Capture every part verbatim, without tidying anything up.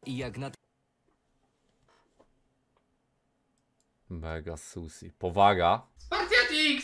I jak na... Mega susi. Powaga. Spartiatik!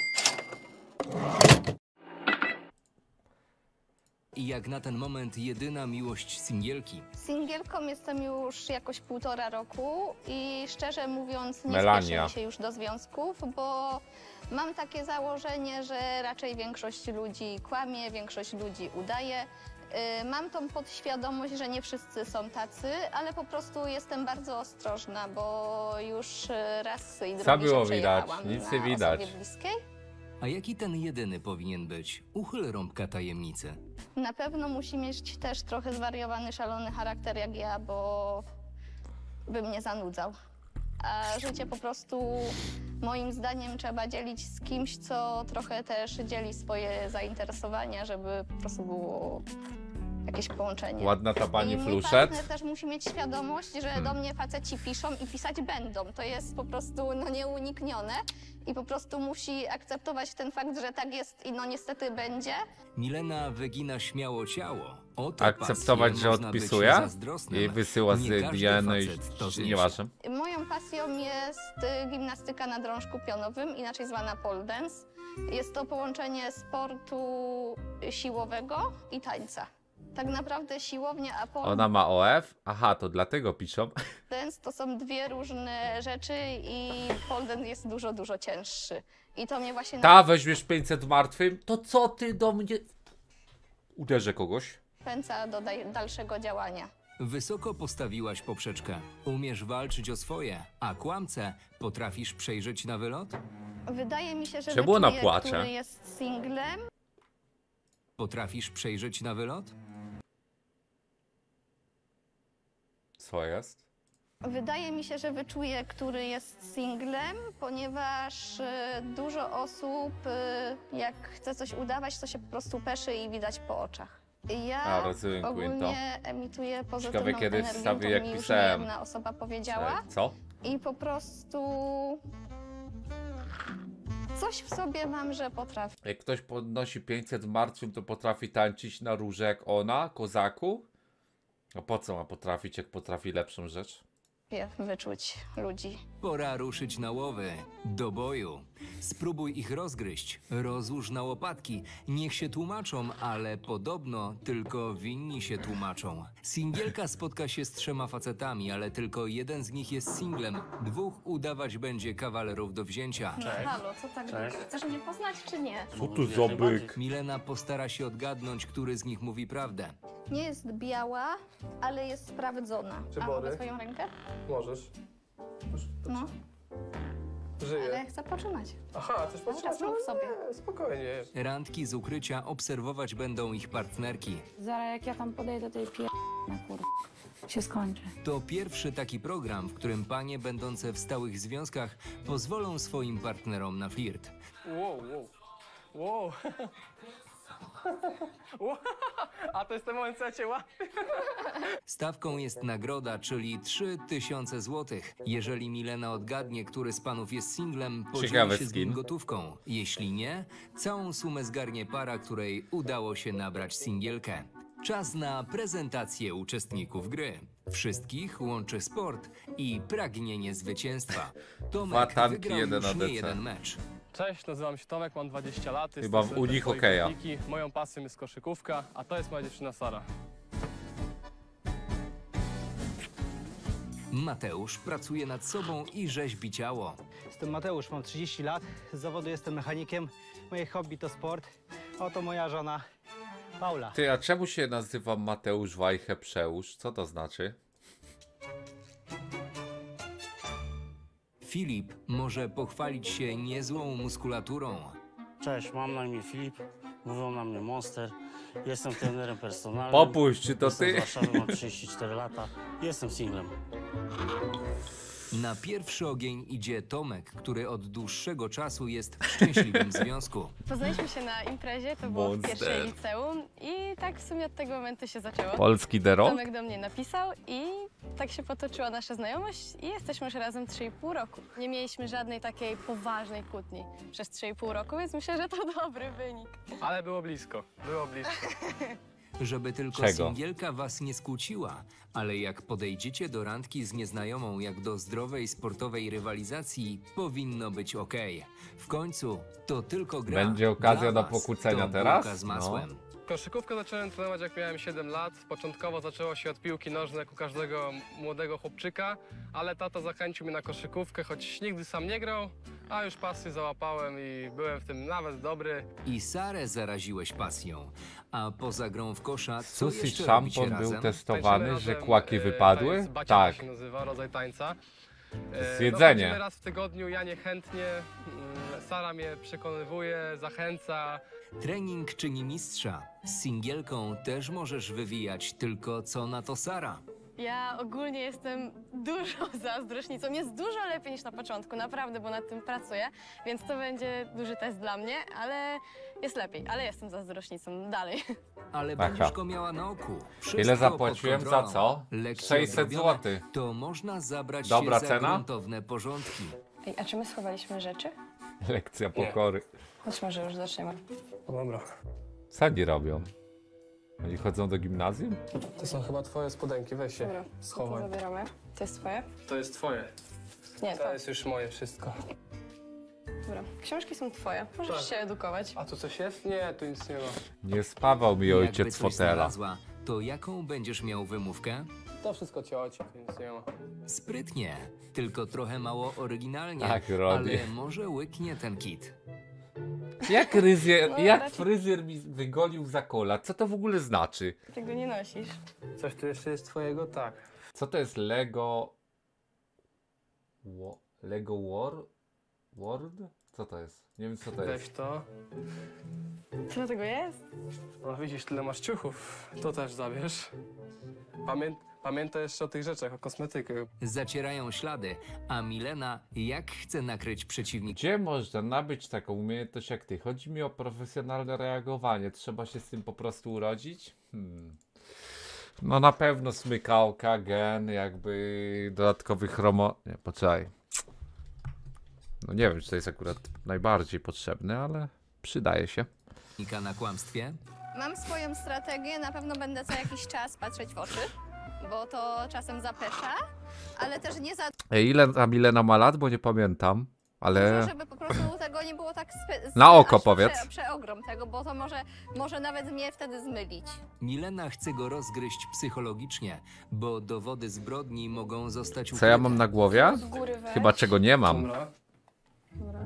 I jak na ten moment jedyna miłość singielki. Singielką jestem już jakoś półtora roku i szczerze mówiąc nie Melania. spieszę mi się już do związków, bo mam takie założenie, że raczej większość ludzi kłamie, większość ludzi udaje. Yy, Mam tą podświadomość, że nie wszyscy są tacy, ale po prostu jestem bardzo ostrożna, bo już yy, raz i drugi Co było się widać? przejechałam Nic na nie widać. osobie bliskiej. A jaki ten jedyny powinien być? Uchyl rąbka tajemnicy. Na pewno musi mieć też trochę zwariowany, szalony charakter jak ja, bo by mnie zanudzał. A życie po prostu moim zdaniem trzeba dzielić z kimś, co trochę też dzieli swoje zainteresowania, żeby po prostu było jakieś połączenie. Ładna ta pani I mój fluszet. partner też musi mieć świadomość, że Hmm. do mnie faceci piszą i pisać będą. To jest po prostu no, nieuniknione i po prostu musi akceptować ten fakt, że tak jest i no niestety będzie. Milena wygina śmiało ciało. O tę Akceptować, pasję że można być odpisuje? zazdrosnym. I wysyła Nie z każdy D N i facet to zniesie. nieważne. Moją pasją jest y, gimnastyka na drążku pionowym, inaczej zwana pole dance. Jest to połączenie sportu siłowego i tańca. Tak naprawdę siłownia a pole Ona ma O F? Aha, to dlatego piszą. dance to są dwie różne rzeczy i pole dance jest dużo, dużo cięższy. I to mnie właśnie Ta, weźmiesz pięćset martwym, to co ty do mnie... Uderzę kogoś. napędza do daj- dalszego działania. Wysoko postawiłaś poprzeczkę. Umiesz walczyć o swoje, a kłamcę potrafisz przejrzeć na wylot? Wydaje mi się, że Czemu ona wyczuję, płacze? który jest singlem. Potrafisz przejrzeć na wylot? Co jest? Wydaje mi się, że wyczuję, który jest singlem, ponieważ y, dużo osób, y, jak chce coś udawać, to się po prostu peszy i widać po oczach. Ja A, rozumiem, Quinto. ogólnie emituję pozytywną Ciekawe, kiedy energię, wstawię, to jak mi już pisałem. niejedna osoba powiedziała. Ej, Co? I po prostu coś w sobie mam, że potrafię. Jak ktoś podnosi pięćset martwym, to potrafi tańczyć na róże jak ona, kozaku? A po co ma potrafić, jak potrafi lepszą rzecz? wyczuć ludzi. Pora ruszyć na łowy. Do boju. Spróbuj ich rozgryźć. Rozłóż na łopatki. Niech się tłumaczą, ale podobno tylko winni się tłumaczą. Singielka spotka się z trzema facetami, ale tylko jeden z nich jest singlem. Dwóch udawać będzie kawalerów do wzięcia. Halo, co tak? Cześć. Chcesz mnie poznać czy nie? Co tu za byk? Milena postara się odgadnąć, który z nich mówi prawdę. Nie jest biała, ale jest sprawdzona. Czy A Bory? mogę swoją rękę? Możesz. Już, No, żyję. ale chcę poczynać. Aha, coś potrzeba? czas mów sobie. Nie, spokojnie. Randki z ukrycia obserwować będą ich partnerki. Zaraz jak ja tam podejdę do tej pie... na kur... się skończy. To pierwszy taki program, w którym panie będące w stałych związkach pozwolą swoim partnerom na flirt. Wow, wow. Wow. Wow. A to jest ten moment, co ja cię łapię. Stawką jest nagroda, czyli trzy tysiące złotych. Jeżeli Milena odgadnie, który z panów jest singlem, podzieli Ciekawy się z nim skin. gotówką. Jeśli nie, całą sumę zgarnie para, której udało się nabrać singielkę. Czas na prezentację uczestników gry. Wszystkich łączy sport i pragnienie zwycięstwa. Tomek Dwa tanki, wygrał jeden już A D nie C. jeden mecz. Cześć, nazywam się Tomek, mam dwadzieścia lat. Chyba jestem w Unii studentem hokeja. Politechniki. Moją pasją jest koszykówka, a to jest moja dziewczyna Sara. Mateusz pracuje nad sobą i rzeźbi ciało. Jestem Mateusz, mam trzydzieści lat, z zawodu jestem mechanikiem, moje hobby to sport. Oto moja żona Paula. Ty, a czemu się nazywa Mateusz Wajchę Przełóż? Co to znaczy? Filip może pochwalić się niezłą muskulaturą. Cześć, mam na imię Filip, mówią na mnie Monster, jestem trenerem personalnym. Popuść, czy to jestem ty? z Warszawy, mam trzydzieści cztery lata, jestem singlem. Na pierwszy ogień idzie Tomek, który od dłuższego czasu jest w szczęśliwym związku. Poznaliśmy się na imprezie, to było w Monster. pierwszej liceum i tak w sumie od tego momentu się zaczęło. Polski Dero? Tomek do mnie napisał i tak się potoczyła nasza znajomość i jesteśmy już razem trzy i pół roku. Nie mieliśmy żadnej takiej poważnej kłótni przez trzy i pół roku, więc myślę, że to dobry wynik. Ale było blisko, było blisko. Żeby tylko Czego? singielka was nie skłóciła, ale jak podejdziecie do randki z nieznajomą jak do zdrowej sportowej rywalizacji, powinno być okej. W końcu to tylko gra. Będzie okazja Dla do was pokłócenia to teraz? bułka z No. masłem. Koszykówkę zacząłem trenować jak miałem siedem lat. Początkowo zaczęło się od piłki nożnej jak u każdego młodego chłopczyka, ale tata zachęcił mnie na koszykówkę, choć nigdy sam nie grał, a już pasję załapałem i byłem w tym nawet dobry. I Sarę zaraziłeś pasją. A poza grą w kosza, co Susi jeszcze robicie szampon był razem? testowany, Tańczymy że razem, kłaki e, wypadły? tańc baciata Tak. się nazywa, rodzaj tańca. E, Z jedzenie. No, chodzimy raz w tygodniu, ja niechętnie, mm, Sara mnie przekonywuje, zachęca. Trening czyni mistrza. Z singielką też możesz wywijać, tylko co na to Sara? Ja ogólnie jestem dużą zazdrośnicą. Jest dużo lepiej niż na początku, naprawdę, bo nad tym pracuję, więc to będzie duży test dla mnie, ale jest lepiej. Ale jestem zazdrośnicą dalej. Ale Aha. będziesz go miała na oku. Wszystko Ile zapłaciłem pod za kontrolą. co? Lekcje sześćset odrobione, złotych. To można zabrać Dobra się za cena? gruntowne porządki. Ej, a czy my schowaliśmy rzeczy? Lekcja pokory. Chodź może już zaczniemy. Dobra. Co oni robią? Oni chodzą do gimnazjum? To są chyba twoje spodenki, weź się Dobra, schowaj. to zabieramy. To jest twoje? To jest twoje. Nie, To to jest już moje wszystko. Dobra. Książki są twoje. Możesz Tak. się edukować. A tu coś jest? Nie, tu nic nie ma. Nie spawał mi Jakby ojciec z coś fotela. znalazła, to jaką będziesz miał wymówkę? To wszystko cioci, tu nic nie ma. Sprytnie, tylko trochę mało oryginalnie, Tak robi. ale może łyknie ten kit. Jak, ryzier, No, jak raczej- fryzjer mi wygolił za kola? Co to w ogóle znaczy? Tego nie nosisz. Coś tu jeszcze jest twojego? Tak. Co to jest Lego... Wo- Lego War? World? Co to jest? Nie wiem co to Weź jest. to. Co tego jest? No widzisz, tyle masz ciuchów. To też zabierz. Pamię pamiętaj jeszcze o tych rzeczach, o kosmetykach. Zacierają ślady, a Milena jak chce nakryć przeciwnika? Gdzie można nabyć taką umiejętność jak ty? Chodzi mi o profesjonalne reagowanie. Trzeba się z tym po prostu urodzić? Hmm. No na pewno smykałka, gen, jakby dodatkowy chromo... Nie, poczekaj. No nie wiem, czy to jest akurat najbardziej potrzebne, ale przydaje się. na kłamstwie? Mam swoją strategię, na pewno będę co jakiś czas patrzeć w oczy, bo to czasem zapesza, ale też nie za Ej, ile ta Milena ma lat, bo nie pamiętam, ale... dużo, żeby po prostu tego nie było tak spe- Na oko aż powiedz. Prze, przeogrom tego, bo to może, może nawet mnie wtedy zmylić. Milena chce go rozgryźć psychologicznie, bo dowody zbrodni mogą zostać ukryte. Co ja mam na głowie? Od góry weź. Chyba czego nie mam. Dobra. Dobra.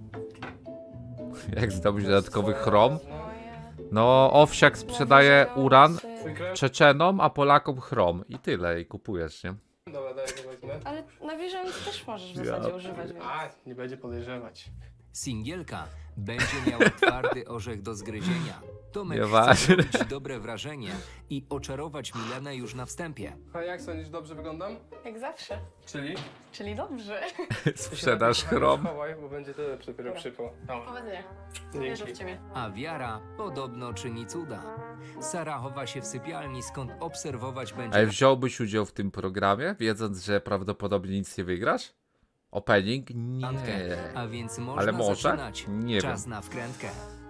Jak zdobyć dodatkowy chrom? Moje. No, Owsiak sprzedaje uran Twój krew? Czeczenom, a Polakom chrom. I tyle, i kupujesz, nie? Dobra, daj go wezmę. Ale nawilżający też możesz w zasadzie używać, więc... A, nie będzie podejrzewać. Singielka będzie miała twardy orzech do zgryzienia. Tomek Nieważne. chce zrobić dobre wrażenie i oczarować Milenę już na wstępie. A jak sądzisz, dobrze wyglądam? Jak zawsze. Czyli? Czyli dobrze. Sprzedaż Ty się chrom. Chowaj, bo będzie tyle dopiero przypał. Dobra. Powodzenia. Wierzę w Dzięki. ciebie. A wiara podobno czyni cuda. Sara chowa się w sypialni, skąd obserwować będzie... Ale wziąłbyś udział w tym programie, wiedząc, że prawdopodobnie nic nie wygrasz? Opening? randkę, Nie. a więc można Ale może? zaczynać. Nie Czas wiem. na wkrętkę.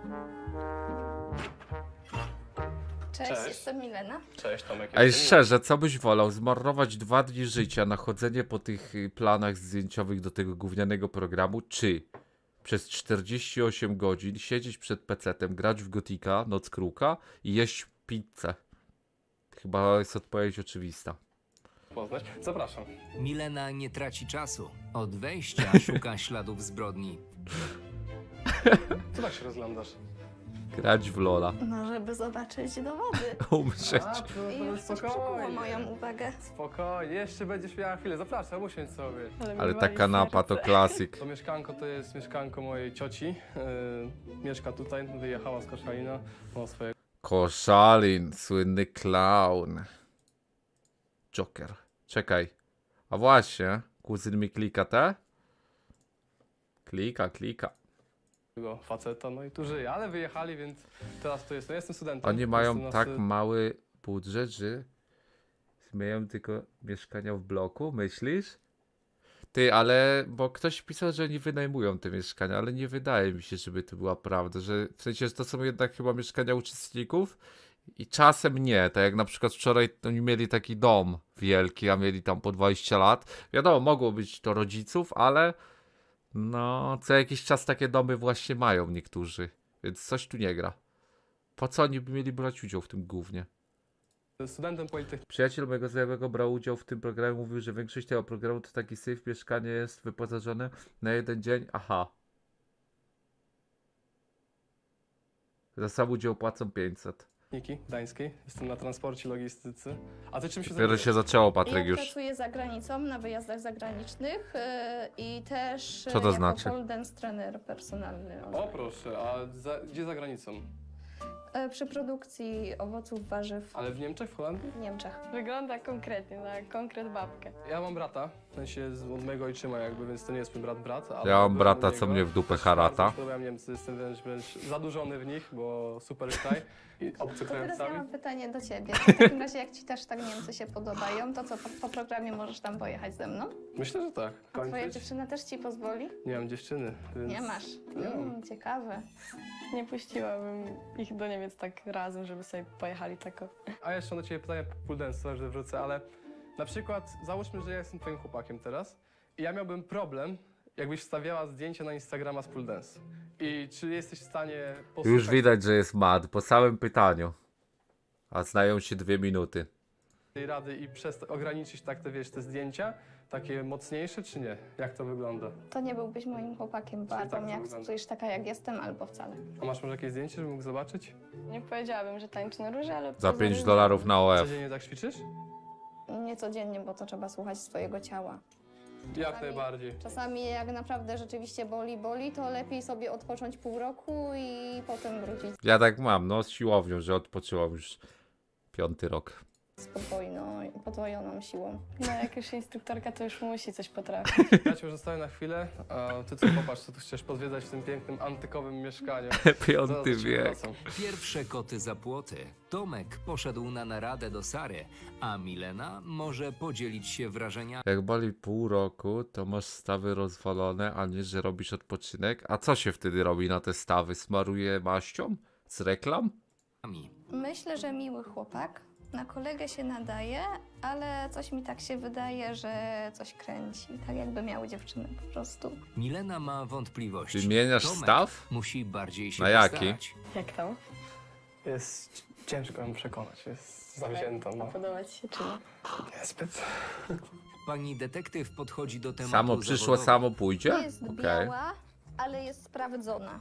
Cześć, Cześć. jestem Milena. Cześć Tomek. Ej, jestem szczerze, co byś wolał? Zmarnować dwa dni życia na chodzenie po tych y, planach zdjęciowych do tego gównianego programu, czy przez czterdzieści osiem godzin siedzieć przed pecetem, grać w Gotika, Noc Kruka i jeść pizzę? Chyba jest odpowiedź oczywista. poznać. Zapraszam. Milena nie traci czasu. Od wejścia szuka śladów zbrodni. Co tak się rozglądasz? Grać w Lola. No, żeby zobaczyć dowody. Umrzeć. A, to, I to już coś przykuło spokojnie. moją uwagę. Spokojnie, jeszcze będziesz miała chwilę. Zapraszam, usiądź sobie. Ale ta kanapa to klasyk. To mieszkanko to jest mieszkanko mojej cioci. Yy, mieszka tutaj, wyjechała z Koszalina. Ma swoje Koszalin, słynny clown. Joker. Czekaj. A właśnie, kuzyn mi klika te? Klika, klika. faceta, no i tu żyje. Ale wyjechali, więc teraz tu jestem. Ja jestem studentem. Oni mają Jestem na tak sty- mały budżet, że zmieniają tylko mieszkania w bloku, myślisz? Ty, ale, bo ktoś pisał, że nie wynajmują te mieszkania, ale nie wydaje mi się, żeby to była prawda, że w sensie, że to są jednak chyba mieszkania uczestników I czasem nie, tak jak na przykład wczoraj oni mieli taki dom wielki, a mieli tam po dwadzieścia lat. Wiadomo, mogło być to rodziców, ale no co jakiś czas takie domy właśnie mają niektórzy, więc coś tu nie gra. Po co oni by mieli brać udział w tym głównie? Studentem Politechniki. Przyjaciel mojego znajomego brał udział w tym programie, mówił, że większość tego programu to taki syf, mieszkanie jest wyposażone na jeden dzień. Aha. Za sam udział płacą pięćset. Gdańskiej. Jestem na transporcie, logistyce. A ty czym się Dopiero zajmujesz? się zaczęło, Ja Patryk, już. pracuję za granicą, na wyjazdach zagranicznych yy, i też Co to yy, znaczy? jako pole dance trener personalny. O proszę, a za, gdzie za granicą? Yy, przy produkcji owoców, warzyw Ale w Niemczech, w Holandii? w Niemczech. Wygląda konkretnie, na konkret babkę. Ja mam brata, w sensie z- od mojego ojczyma jakby, więc to nie jest mój brat brat. Ale Ja mam byłem brata, u co niego. mnie w dupę Też harata. bardzo mi się podobają Niemcy, jestem wręcz, wręcz zadurzony w nich, bo super kraj i To teraz ja obcokrajowcami. mam pytanie do ciebie. W takim razie, jak ci też tak Niemcy się podobają, to co, po, po programie możesz tam pojechać ze mną? Myślę, że tak. A twoja Kończyć? dziewczyna też ci pozwoli? Nie mam dziewczyny, więc... Nie masz. Nie mam. Mm, ciekawe. Nie puściłabym ich do Niemiec tak razem, żeby sobie pojechali tako. A jeszcze mam do ciebie pytanie pool dance, że wrócę, ale na przykład załóżmy, że ja jestem twoim chłopakiem teraz i ja miałbym problem, jakbyś wstawiała zdjęcie na Instagrama z pool dance. I czy jesteś w stanie posłuchać Już widać, że jest mad po samym pytaniu. A znają się dwie minuty. tej rady i przez ograniczyć tak te, wiesz, te zdjęcia, takie mocniejsze, czy nie? Jak to wygląda? To nie byłbyś moim chłopakiem, bo Czyli albo tak to mnie wygląda. akceptujesz taka, jak jestem, albo wcale. A masz może jakieś zdjęcie, żebym mógł zobaczyć? Nie powiedziałabym, że tańczy na róże, ale... Za pozory pięć znam. dolarów na O F. Codziennie tak ćwiczysz? Nie codziennie, bo to trzeba słuchać swojego ciała. Jak najbardziej. Czasami jak naprawdę rzeczywiście boli, boli, to lepiej sobie odpocząć pół roku i potem wrócić Ja tak mam, no z siłownią, że odpoczyłam już piąty rok. z podwójną i podwojoną siłą. No jak już instruktorka, to już musi coś potrafić. Ja cię już zostawię na chwilę, a ty co popatrz, co tu chcesz podwiedzać w tym pięknym, antykowym mieszkaniu. Zaraz do Piąty ciebie wiek. wracam. Pierwsze koty za płoty. Tomek poszedł na naradę do Sary, a Milena może podzielić się wrażeniami. Jak boli pół roku, to masz stawy rozwalone, a nie, że robisz odpoczynek. A co się wtedy robi na te stawy? Smaruje maścią? Z reklam? Myślę, że miły chłopak. Na kolegę się nadaje, ale coś mi tak się wydaje, że coś kręci. Tak jakby miał dziewczynę po prostu. Milena ma wątpliwości. Wymieniasz Tomek staw? musi bardziej się Na jaki? postarać. Jak tam? Jest ciężko ją przekonać, jest zawzięta, A no. podoba ci się czy nie? Niezbyt. Pani detektyw podchodzi do tematu Samo przyszło, zawodowo. samo pójdzie? Jest Okej. biała, ale jest sprawdzona.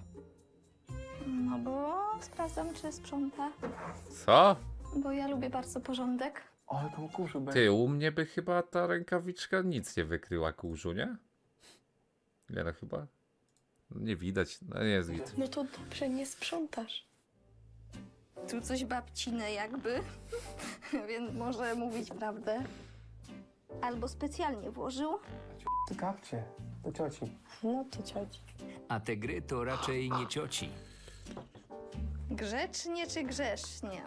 No bo sprawdzam, czy sprząta. Co? Bo ja lubię bardzo porządek. Ale tam kurzu będzie. Ty, u mnie by chyba ta rękawiczka nic nie wykryła kurzu, nie? Nie no, chyba. Nie widać, no nie jest widać. No to dobrze, nie sprzątasz. Tu coś babcine jakby, więc może mówić prawdę. Albo specjalnie włożył. Ciekawcie, do cioci. No to cioci. A te gry to raczej nie cioci. Grzecznie czy grzesznie?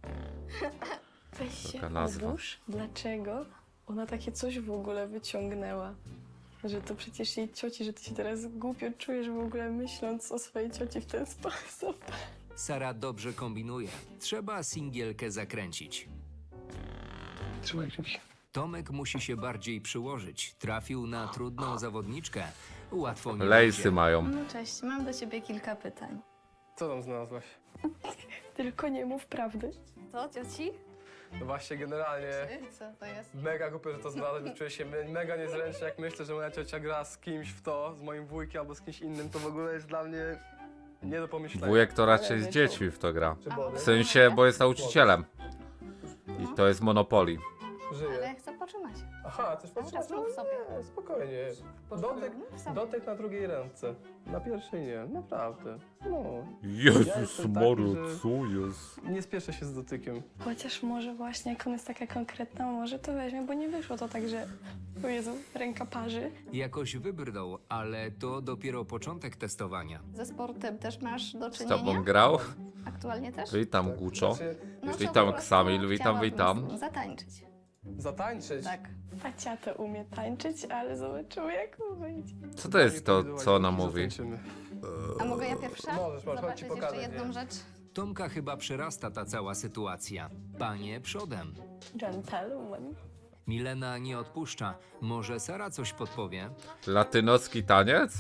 Weź się Taka nazwa. odłóż. Dlaczego ona takie coś w ogóle wyciągnęła? Że to przecież jej cioci, że ty się teraz głupio czujesz w ogóle myśląc o swojej cioci w ten sposób. Sara dobrze kombinuje. Trzeba singielkę zakręcić. Trzymaj gdzieś. Tomek musi się bardziej przyłożyć. Trafił na trudną zawodniczkę. Łatwo nie Lejsy będzie. mają. No cześć, mam do ciebie kilka pytań. Co tam znalazłaś? Tylko nie mów prawdy. Co, cioci? No właśnie, generalnie Co to jest? mega głupio, że to znalazłem, bo czuję się me- mega niezręcznie, jak myślę, że moja ciocia gra z kimś w to, z moim wujkiem albo z kimś innym, to w ogóle jest dla mnie nie do pomyślenia. Wujek to raczej z dziećmi w to gra. Czy A, body? W sensie, bo jest nauczycielem. I to jest Monopoly. Ale Żyje. chcę poczynać. Aha, coś Cały patrzysz? czas mów sobie. Nie, spokojnie. Dotyk, Mów sobie. dotyk na drugiej ręce. Na pierwszej nie, naprawdę. No, Jezus jestem taki, Maria, że- co jest? nie spieszę się z dotykiem. Chociaż może właśnie, jak ona jest taka konkretna, może to weźmie, bo nie wyszło to tak, że o Jezu, ręka parzy. Jakoś wybrnął, ale to dopiero początek testowania. Ze sportem też masz do Z czynienia? tobą grał? Aktualnie też? Witam, Guczo. Znaczy, No to Witam, po prostu Ksamil, witam, chciałabym witam. zatańczyć. zatańczyć. Tak. A ciato umie tańczyć, ale zobaczymy, jak mu wyjdzie. Co to jest to, co ona mówi? Zatańczymy. A mogę ja pierwsza? Możesz, możesz, chodź ci Zobaczyć jeszcze pokażę, jedną nie? rzecz. Tomka chyba przerasta ta cała sytuacja. Panie przodem. Gentleman. Milena nie odpuszcza. Może Sara coś podpowie? Latynoski taniec?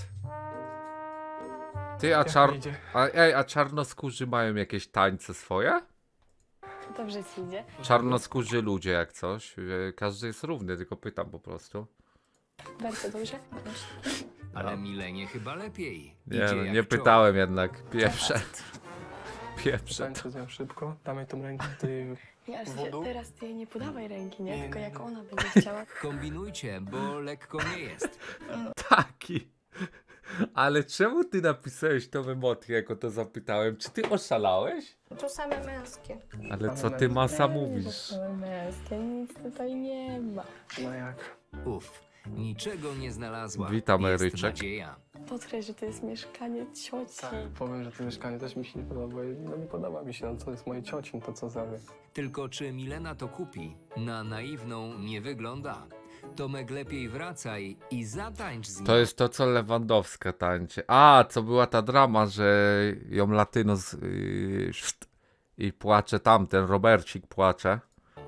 Ty, a, czar... a, ej, a czarnoskórzy mają jakieś tańce swoje? Dobrze ci idzie. Czarnoskórzy ludzie jak coś. Yy, Każdy jest równy, tylko pytam po prostu. Bardzo dobrze. Ale Milenie chyba lepiej. Nie, Idzie no, jak nie czoł. pytałem jednak. Pierwsze. Pierwsze. Tańczę z nią szybko, damy tą rękę, ty Nie, aż Wodu? teraz ty jej nie podawaj ręki, nie? Nie, Tylko nie, jak nie. ona będzie chciała. Kombinujcie, bo lekko nie jest. Taki. Ale czemu ty napisałeś tą emotkę, jako to zapytałem? Czy ty oszalałeś? To same męskie. Ale co ty masa To mówisz? same męskie, nic tutaj nie ma. no jak? Uf, niczego nie znalazła. Witam, Jest Eryczek. nadzieja. Podkreśl, że to jest mieszkanie cioci. Tak, powiem, że to mieszkanie też mi się nie podoba. No nie podoba mi się, no co jest mojej cioci, no to co za wy. Tylko czy Milena to kupi? Na naiwną nie wygląda. Tomek, lepiej wracaj i zatańcz z nim. To jest to, co Lewandowska tańczy. A, co była ta drama, że ją Latyno z, yy, szt, i płacze tamten, Robercik płacze.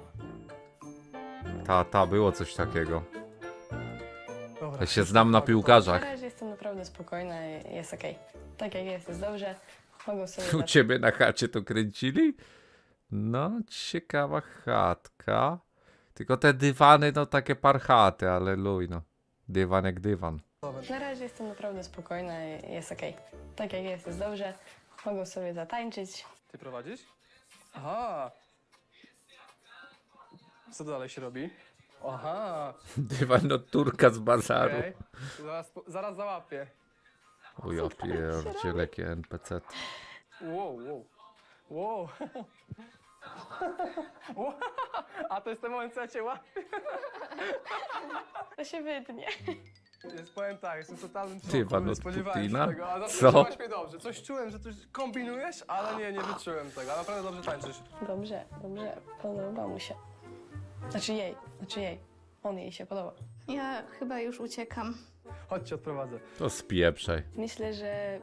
Ta, ta, było coś takiego. Dobra. Ja się znam na Na piłkarzach. razie jestem naprawdę spokojna i jest okej. Tak jak jest, jest dobrze. Mogą sobie U zacząć. ciebie na chacie to kręcili? No, ciekawa chatka. Tylko te dywany, no takie parchaty, ale luj, no. Dywan jak dywan. Na razie jestem naprawdę spokojna i jest okej. Tak jak jest, jest dobrze. Mogą sobie zatańczyć. Ty prowadzisz? Aha. Co dalej się robi? Aha. Dywan od Turka z bazaru. Okej. Zaraz, po- zaraz załapię. O ja pierdzielę, jakie N P C. Wow, wow. Wow. Wow. A to jest ten moment, co ja cię łapię. To się wytnie. Jest, powiem tak, jestem totalnym szoku, Dywan nie od spodziewałem Putina? się tego. A Co? zaskoczyłaś mnie dobrze. Coś czułem, że coś kombinujesz, ale nie, nie wyczułem tego. A naprawdę dobrze tańczysz. Dobrze, dobrze. Podoba mu się. Znaczy jej, znaczy jej. On jej się podoba. Ja chyba już uciekam. Chodź cię odprowadzę. To spieprzaj. Myślę, że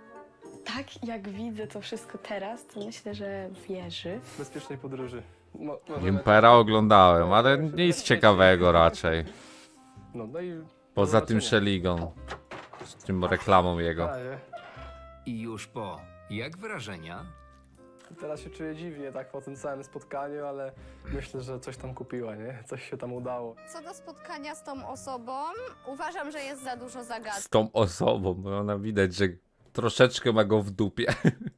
tak jak widzę to wszystko teraz, to myślę, że wierzy. Bezpiecznej podróży. Mo- możemy- Impera oglądałem, ale nic ciekawego raczej. No, no i... Poza do tym zobaczenia. Szeligą. Z tym reklamą Na jego. razie. I już po. Jak wrażenia? Teraz się czuję dziwnie tak po tym całym spotkaniu, ale myślę, że coś tam kupiła, nie? Coś się tam udało. Co do spotkania z tą osobą, uważam, że jest za dużo zagadek. Z tą osobą, bo ona widać, że troszeczkę ma go w dupie.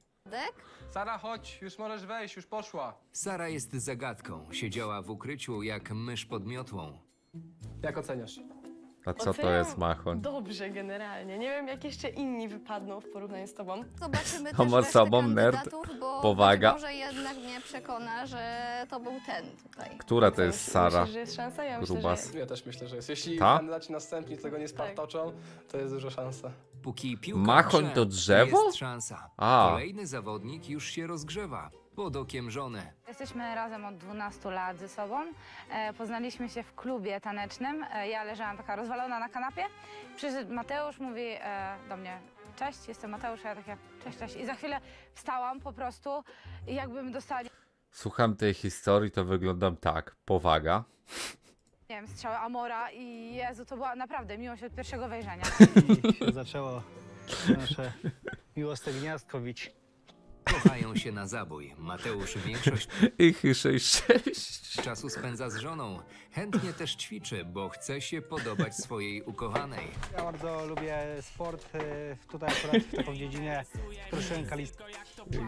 Sara, chodź, już możesz wejść, już poszła. Sara jest zagadką. Siedziała w ukryciu jak mysz pod miotłą. Jak oceniasz? A co to Oceniam jest machoń? Dobrze generalnie. Nie wiem, jak jeszcze inni wypadną w porównaniu z tobą. Zobaczymy też Homo resztę sobą, nerd, kandydatów, bo powaga. być może jednak mnie przekona, że to był ten tutaj. Która to jest Sara? Myślisz, że jest szansa? Ja myślę, Grubas. że... Ja też myślę, że jest. Jeśli Ta? kandydaci następni tego nie spartoczą, to jest duża szansa. Póki piłka Machoń grze, to drzewo? Jest szansa. A. Kolejny zawodnik już się rozgrzewa. Pod okiem żony. Jesteśmy razem od dwunastu lat ze sobą. E, poznaliśmy się w klubie tanecznym. E, ja leżałam taka rozwalona na kanapie. Przyszedł Mateusz, mówi e, do mnie: cześć, jestem Mateusz, a ja takie cześć, cześć. I za chwilę wstałam po prostu i jakbym dostała, nie Słucham tej historii, to wyglądam tak. Powaga. wiem, strzały Amora i Jezu, to była naprawdę miłość od pierwszego wejrzenia. I się zaczęło nasze miłosne gniazdko bić. Kochają się na zabój. Mateusz większość Ich sześć. czasu spędza z żoną. Chętnie też ćwiczy, bo chce się podobać swojej ukochanej. Ja bardzo lubię sport, e, tutaj akurat w taką dziedzinę wkroczyłem kalistykę.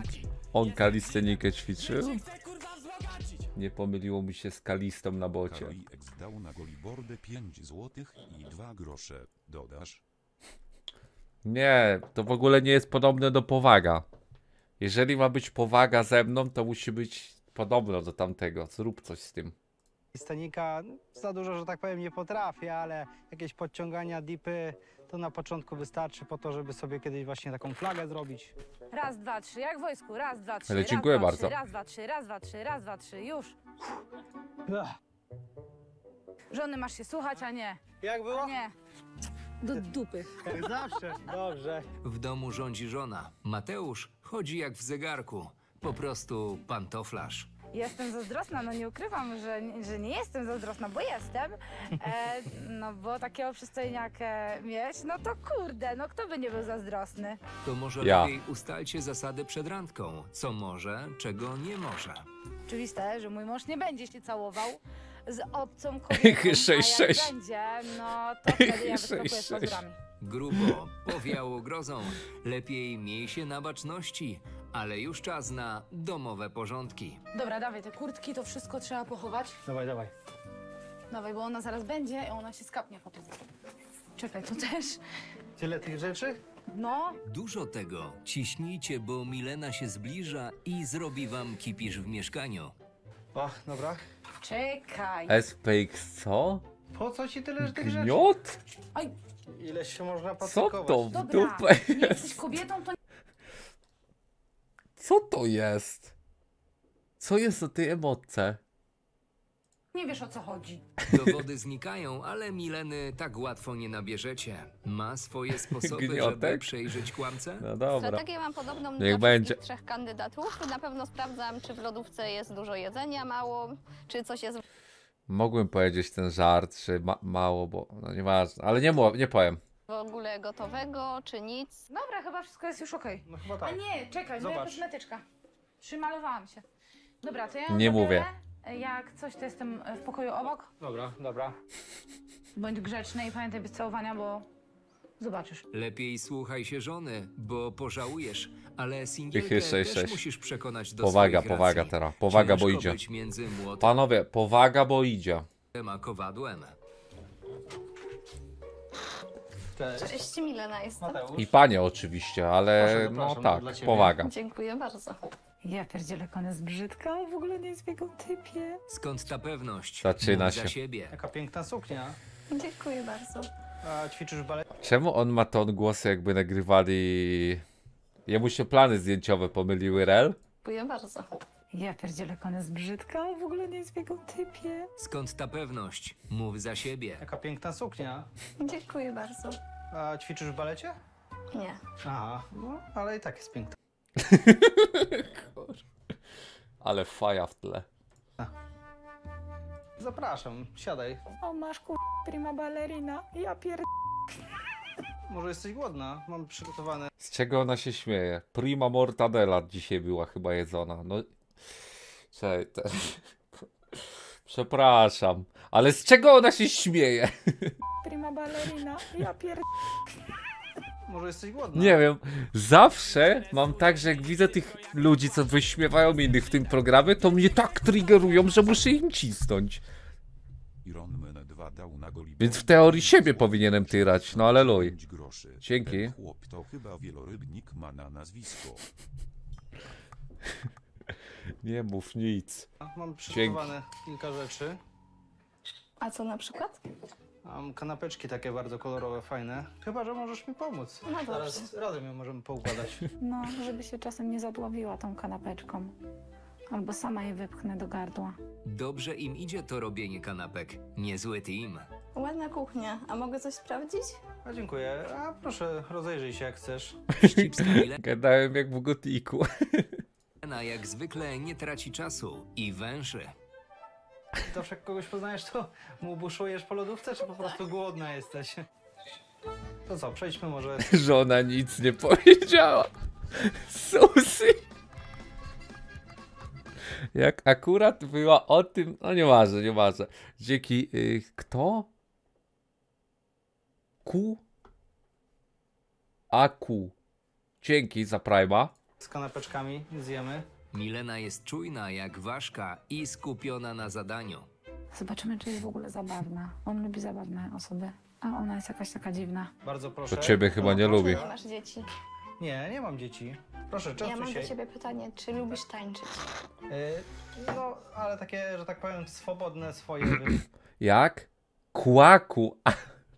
On kalistenikę ćwiczył? Nie pomyliło mi się z kalistą na bocie. Karoli X dał na golibordę pięć złotych i dwa grosze. Dodasz? Nie, to w ogóle nie jest podobne do powaga. Jeżeli ma być powaga ze mną, to musi być podobno do tamtego. Zrób coś z tym. Stanika za dużo, że tak powiem, nie potrafię, ale jakieś podciągania, dipy to na początku wystarczy po to, żeby sobie kiedyś właśnie taką flagę zrobić. Raz, dwa, trzy, jak w wojsku, raz, dwa, trzy, Ale raz, dziękuję dwa, bardzo. Trzy, raz, dwa, trzy, raz, dwa, trzy, raz, dwa, trzy, już. Ach, Żony masz się słuchać, a nie, jak było? a nie. Do dupy. Jak zawsze. Dobrze. W domu rządzi żona. Mateusz chodzi jak w zegarku. Po prostu pantoflarz. Jestem zazdrosna, no nie ukrywam, że, że nie jestem zazdrosna, bo jestem. E, no bo takiego przystojniaka mieć, no to kurde, no kto by nie był zazdrosny? To może Ja. lepiej ustalcie zasady przed randką. Co może, czego nie może. Oczywiste, że mój mąż nie będzie się całował z obcą kobietą, sześć, a jak sześć. będzie, no to wtedy ja sześć, wyskakuję z sześć. pazurami. Grubo, powiało grozą. Lepiej miej się na baczności, ale już czas na domowe porządki. Dobra, dawaj, te kurtki, to wszystko trzeba pochować. Dawaj, dawaj. Dawaj, bo ona zaraz będzie i ona się skapnie potem. Czekaj, to też. Tyle tych rzeczy? No, Dużo tego. Ciśnijcie, bo Milena się zbliża i zrobi wam kipisz w mieszkaniu. O, dobra. czekaj. S P X co? Po co ci tyle tych rzeczy? Gniot? Oj, Ileś się można Co pacykować? to w dobra, dupę nie jest? jesteś kobietą, to Co to jest? Co jest o tej emotce? nie wiesz, o co chodzi. Dowody znikają, ale Mileny tak łatwo nie nabierzecie. Ma swoje sposoby, żeby Gniotek? przejrzeć kłamcę? No dobra. Strategię mam podobną Niech dla będzie. wszystkich trzech kandydatów. Na pewno sprawdzam, czy w lodówce jest dużo jedzenia, mało, czy coś jest Mogłem powiedzieć ten żart, że ma mało, bo no nieważne, ale nie, mu- nie powiem. w ogóle gotowego, czy nic. Dobra, chyba wszystko jest już okej. No chyba A tak. nie, czekaj, moja Zobacz. kosmetyczka. Przymalowałam się. Dobra, to ja ją Nie zabiorę. mówię. Jak coś, to jestem w pokoju obok. Dobra, dobra. Bądź grzeczny i pamiętaj bez całowania, bo zobaczysz. Lepiej słuchaj się żony, bo pożałujesz, ale singielkę Cichy, sześć, też sześć. musisz przekonać do Powaga, swoich powaga racji. teraz. Powaga, bo Ciężko idzie. być między młotem Panowie, powaga, bo idzie. a kowadłem. Cześć. Cześć, Milena jestem. Mateusz. I panie oczywiście, ale Proszę, no zapraszam, tak, dla ciebie. powaga. Dziękuję bardzo. Ja pierdzielę, jak ona jest brzydka, a w ogóle nie jest w jego typie. Skąd ta pewność? Zaczyna Mów się. za siebie. Jaka piękna suknia. Dziękuję bardzo. A ćwiczysz w balecie? Czemu on ma ton głosu, jakby nagrywali... Jemu się plany zdjęciowe pomyliły, rel? Dziękuję bardzo. Ja pierdzielę, jak ona jest brzydka, a w ogóle nie jest w jego typie. Skąd ta pewność? Mów za siebie. Jaka piękna suknia. Dziękuję bardzo. A ćwiczysz w balecie? Nie. Aha, no ale i tak jest piękna. Ale faja w tle. Zapraszam, siadaj. O, masz ku... prima ballerina. Ja pier... Może jesteś głodna? Mam przygotowane. Z czego ona się śmieje? Prima mortadela dzisiaj była chyba jedzona. No... Czekaj, te... Przepraszam, ale z czego ona się śmieje? prima ballerina. Ja pier... Może jesteś głodna? Nie wiem, zawsze mam tak, że jak widzę tych ludzi, co wyśmiewają innych w tym programie, to mnie tak triggerują, że muszę im cisnąć. Iron Man dwa dał na Golibordę Więc w teorii siebie pięć powinienem tyrać, no ale luj. groszy. Dzięki. Ten chłop to chyba wielorybnik ma na nazwisko. Nie mów nic. Mam przygotowane kilka rzeczy. A co na przykład? Mam kanapeczki takie bardzo kolorowe, fajne. Chyba, że możesz mi pomóc. No dobrze. Zaraz razem ją możemy poukładać. No, żeby się czasem nie zadławiła tą kanapeczką. Albo sama je wypchnę do gardła. Dobrze im idzie to robienie kanapek. Niezły team. Ładna kuchnia. A mogę coś sprawdzić? A dziękuję. A proszę, rozejrzyj się jak chcesz. Wścibska Gadałem jak w gotiku. Milena jak zwykle nie traci czasu i węszy. Zawsze jak kogoś poznajesz, to mu buszujesz po lodówce, czy po prostu głodna jesteś? To co, przejdźmy może... Żona nic nie powiedziała. Susy. Jak akurat była o tym, no nieważne, nieważne. Dzięki, y, kto? Ku? Aku. Dzięki za Prima. z kanapeczkami, zjemy. Milena jest czujna jak ważka i skupiona na zadaniu. Zobaczymy, czy jest w ogóle zabawna. On lubi zabawne osoby, a ona jest jakaś taka dziwna. Bardzo proszę. To ciebie chyba nie proszę. lubi. Nie masz dzieci. Nie, nie mam dzieci. Proszę, Ja częstuj mam się. do ciebie pytanie, czy lubisz tańczyć? Y, no, ale takie, że tak powiem, swobodne swoje... wy- Jak? Kłaku. A.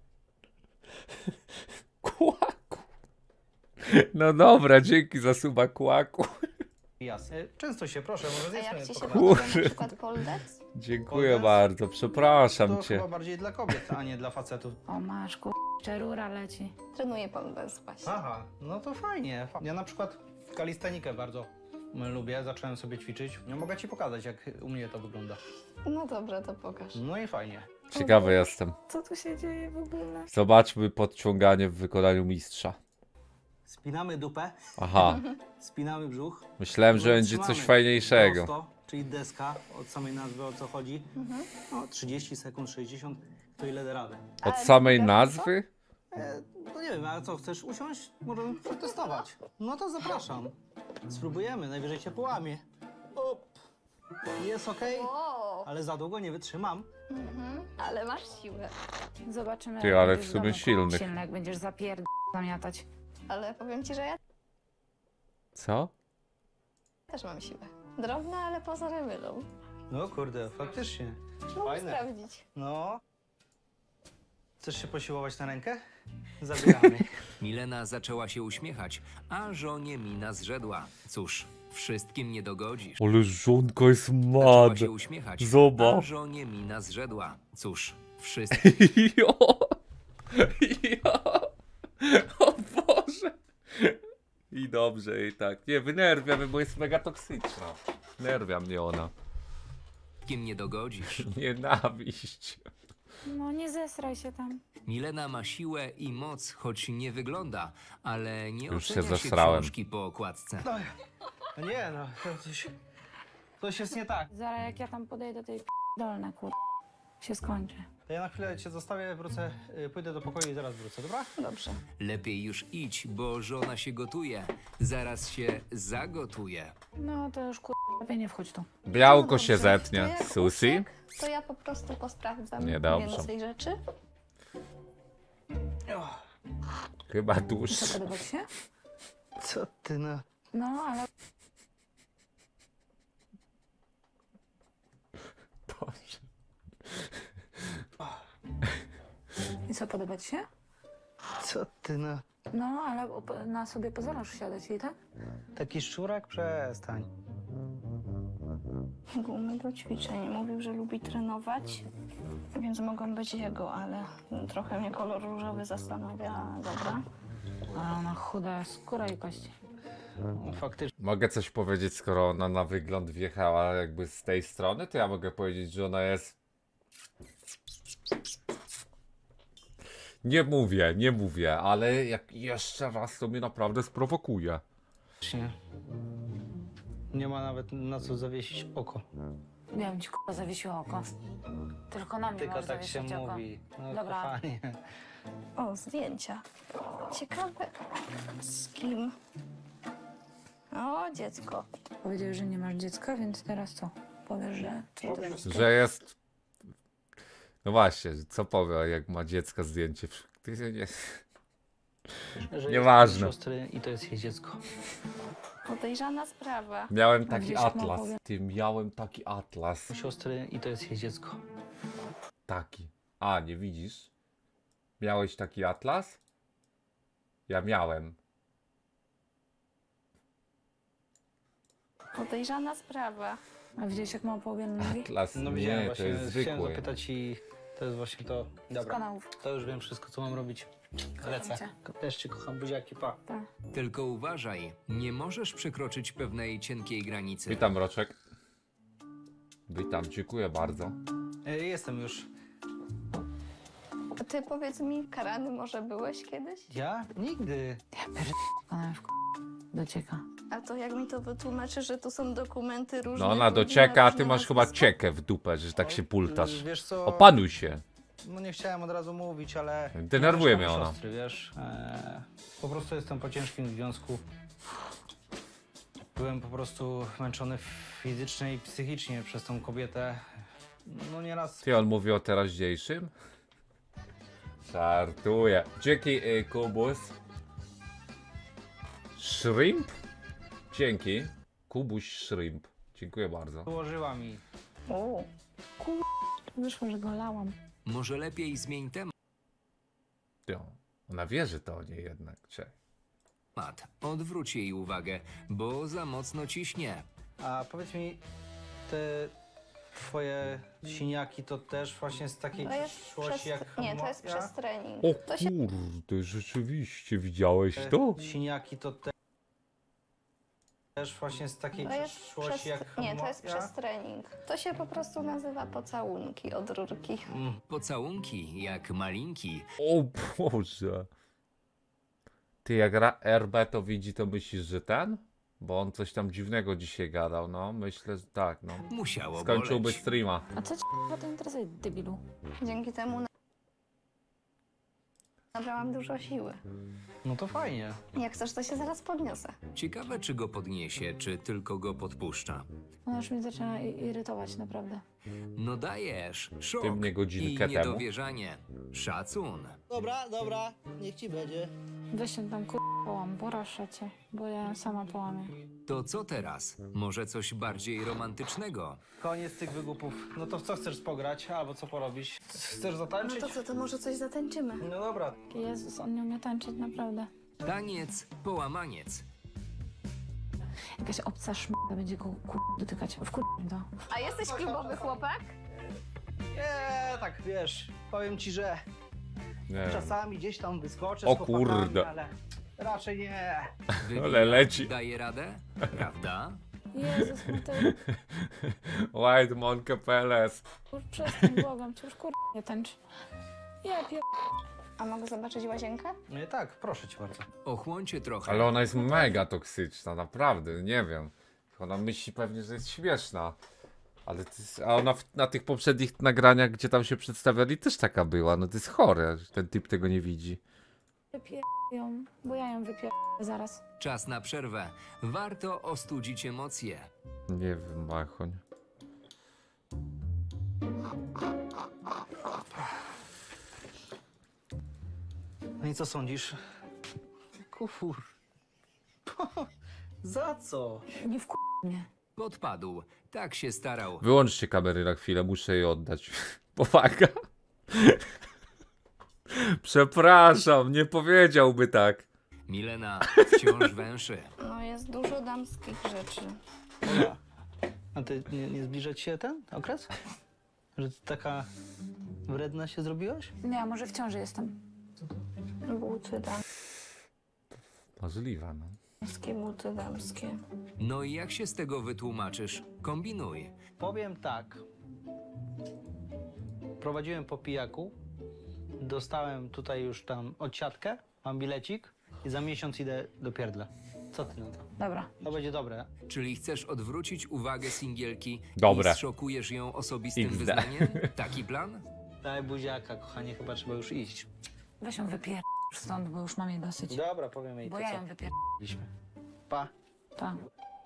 Kłaku. No dobra, dzięki za suba kłaku. Jasne. Y, Częstuj się, proszę, może A zjedzmy jak ci się po podoba Kurde. na przykład pole dance? Dziękuję Poldes? bardzo, przepraszam To cię. chyba bardziej dla kobiet, a nie dla facetów. O, masz ku... rura leci. Trenuję pole dance właśnie. Aha, no to fajnie. fa- Ja na przykład kalistanikę bardzo lubię, zacząłem sobie ćwiczyć. Nie mogę ci pokazać, jak u mnie to wygląda. No dobra, to pokaż. No i fajnie. Ciekawy jestem. Co tu się dzieje w ogóle? Zobaczmy podciąganie w wykonaniu mistrza. Spinamy dupę, Aha, spinamy brzuch. myślałem, że będzie coś fajniejszego. Prosto, czyli deska, od samej nazwy o co chodzi. No, trzydzieści sekund, sześćdziesiąt, to ile da radę. Od Ale samej pokaż nazwy? E, no nie wiem, ale co, chcesz usiąść? Możemy przetestować. No to zapraszam. Spróbujemy, najwyżej cię połamie. Op. Jest okej, Wow, ale za długo nie wytrzymam. mhm. Ale masz siłę. Zobaczymy. Ty, jak ale będziesz w sumie domu silnych. Silny, jak będziesz zapierd... zamiatać. Ale powiem ci, że ja Co? też mam siłę. Drobna, ale pozory mylą. No kurde, faktycznie. Mogę Fajne. sprawdzić. No. Chcesz się posiłować na rękę? Zabieramy. Milena zaczęła się uśmiechać, a żonie mina zrzedła. Cóż, wszystkim nie dogodzisz. Ale żonka jest Zaczęła mad. się uśmiechać, a Zobacz. żonie mina zrzedła. Cóż, wszystkim Jo. Jo. O Boże. I dobrze, i tak. Nie, wynerwia mnie, bo jest mega toksyczna. Nerwia mnie ona. nie dogodzisz. Nienawiść. No nie zesraj się tam. Milena ma siłę i moc, choć nie wygląda, ale nie Już się ocenia się zesrałem. książki po okładce. No, no nie no, to coś, coś jest nie tak. Zaraz jak ja tam podejdę, to jej dolne kur... się skończy. To ja na chwilę cię zostawię, wrócę, y, pójdę do pokoju i zaraz wrócę, dobra? Dobrze. Lepiej już idź, bo żona się gotuje. Zaraz się zagotuje. No to już kur... lepiej nie wchodź tu. Białko No się dobrze. To zetnie. jak Susi? uciekł, To ja po prostu posprawdzam Niedobrze. więcej rzeczy. Chyba Co, dłuższy. podoba ci się? Co ty no? No, ale... Boże. I co, podoba ci się? Co ty no? No, ale op- na sobie pozwalasz siadać i tak? Taki szczurak? Przestań. Gumy do ćwiczeń. Mówił, że lubi trenować, więc mogą być jego, ale trochę mnie kolor różowy zastanawia. Dobra. Ale ona chuda, skóra i kości. No, faktycznie. Mogę coś powiedzieć, skoro ona na wygląd wjechała jakby z tej strony, to ja mogę powiedzieć, że ona jest... Nie mówię, nie mówię, ale jak jeszcze raz to mnie naprawdę sprowokuje. Nie ma nawet na co zawiesić oko. Miałem ci kurwa zawiesiło oko. Tylko na mnie Tylko możesz tak się zawiesić oko. mówi. No, Dobra. kochanie. O, zdjęcia. Ciekawe, z kim? O, dziecko. Powiedziałeś, że nie masz dziecka, więc teraz co? Powiesz, że... Co to jest? Że jest... No właśnie, co powie, jak ma dziecka zdjęcie? Ty nie... Że Nieważne. jest siostry i to jest jej dziecko. Podejrzana sprawa. Miałem taki Gdzieś jak mam atlas. powiem- Ty, miałem taki atlas. Siostry i to jest jej dziecko. Taki. A, nie widzisz? Miałeś taki atlas? Ja miałem. Podejrzana sprawa. A widziałeś, jak mam połowione nogi? Atlas, No widziałem nie, to właśnie, jest chciałem zwykły. zapytać i to jest właśnie to. Z Dobra, kanałów. to już wiem wszystko, co mam robić. Lecę. cię. Też cię kocham, buziaki, pa. Tak. Tylko uważaj, nie możesz przekroczyć pewnej cienkiej granicy. Witam, Roczek. Witam, dziękuję bardzo. E, Jestem już. A ty powiedz mi, karany może byłeś kiedyś? Ja? Nigdy. Kanałów docieka. A to jak mi to wytłumaczy, że tu są dokumenty różne. No ona ludzi docieka, na a ty różne masz chyba nazwiska? ciekę w dupę, że tak się pultasz. Wiesz co? Opanuj się. No nie chciałem od razu mówić, ale... Denerwuje nie mnie mieszkam u ona. Siostry, wiesz? E, po prostu jestem po ciężkim związku. Byłem po prostu męczony fizycznie i psychicznie przez tą kobietę. No nieraz... Ty, on mówi o teraźniejszym? Żartuję. Dzięki, y, Kubus. Shrimp? Dzięki. Kubuś Shrimp. Dziękuję bardzo. Ułożyła mi. O, Wyszło, że go lałam. Może lepiej zmień temat. Ty, ona wie, że to nie jednak. Cześć. Odwróć jej uwagę, bo za mocno ciśnie. A powiedz mi, te twoje siniaki to też właśnie z takiej to jest przyszłości przez... jak Nie, to jest moja? przez trening. O To się kurde, rzeczywiście, widziałeś Te to? Siniaki to te... Też właśnie z takiej To jest przyszłości przez... jak Nie, to jest moja? przez trening. To się po prostu nazywa pocałunki od rurki. Mm. Pocałunki jak malinki. O Boże. Ty jak ra- R B to widzi, to myślisz, że ten? Bo on coś tam dziwnego dzisiaj gadał, no. Myślę, że tak, no. Musiało Skończyłby boleć. streama. A co cię k***a to interesuje, debilu? Dzięki temu na- nabrałam dużo siły. No to fajnie. Jak chcesz, to się zaraz podniosę. Ciekawe, czy go podniesie, czy tylko go podpuszcza. Ona już mnie zaczyna i- irytować, naprawdę. No dajesz, szok Ty mnie godzinkę i temu. niedowierzanie. Szacun. Dobra, dobra, niech ci będzie. Weź się tam k***a połam, proszę cię, bo ja sama połamię. To co teraz? Może coś bardziej romantycznego? Koniec tych wygupów. No to w co chcesz pograć albo co porobić? Chcesz No zatańczyć? to co, to może coś zatańczymy? No dobra. Jezus, on nie umie tańczyć, naprawdę. Taniec, połamaniec. Jakaś obca szmata będzie go k***a dotykać. Wkur... to. A jesteś klubowy chłopak? Nie, tak wiesz, powiem ci, że Nie. czasami gdzieś tam wyskoczę O z chłopakami, kurde. ale raczej nie. Wybija, Ale leci. daje radę? Prawda? Jezus, Mateusz, White Monkey Peles. już przestań, błagam cię, już kur... nie tańcz. Ja pier... A mogę zobaczyć łazienkę? Nie, tak, proszę cię bardzo. Ochłoncie trochę. Ale ona jest mega toksyczna, naprawdę, nie wiem. Ona myśli pewnie, że jest śmieszna. Ale to jest, a ona w, na tych poprzednich nagraniach, gdzie tam się przedstawiali, też taka była. No to jest chore, że ten typ tego nie widzi. Wypier... ją, bo ja ją wypier... zaraz. Czas na przerwę. Warto ostudzić emocje. Nie wiem, Machoń. No i co sądzisz? Kufur. Za co? Nie wkur... mnie. Podpadł. Tak się starał. Wyłączcie kamery na chwilę, muszę jej oddać. Powaga. Przepraszam, nie powiedziałby tak. Milena wciąż węszy. No jest dużo damskich rzeczy. Ola, a ty nie, nie zbliża ci się ten okres? Że ty taka wredna się zrobiłaś? Nie, a może w ciąży jestem. Buty Możliwe, no. damskie, buty damskie. No i jak się z tego wytłumaczysz? Kombinuj. Powiem tak. Prowadziłem po pijaku. Dostałem tutaj już tam odsiadkę, mam bilecik i za miesiąc idę do pierdla. Co ty na to? Dobra. To będzie dobre. Czyli chcesz odwrócić uwagę singielki Dobre. i zszokujesz ją osobistym X D. wyznaniem? Taki plan? Daj buziaka, kochanie, chyba trzeba już iść. Weź ją wypier... stąd, bo już mam jej dosyć. Dobra, powiem jej Bo to, ja co ją wypier... mieliśmy. Pa. Tak.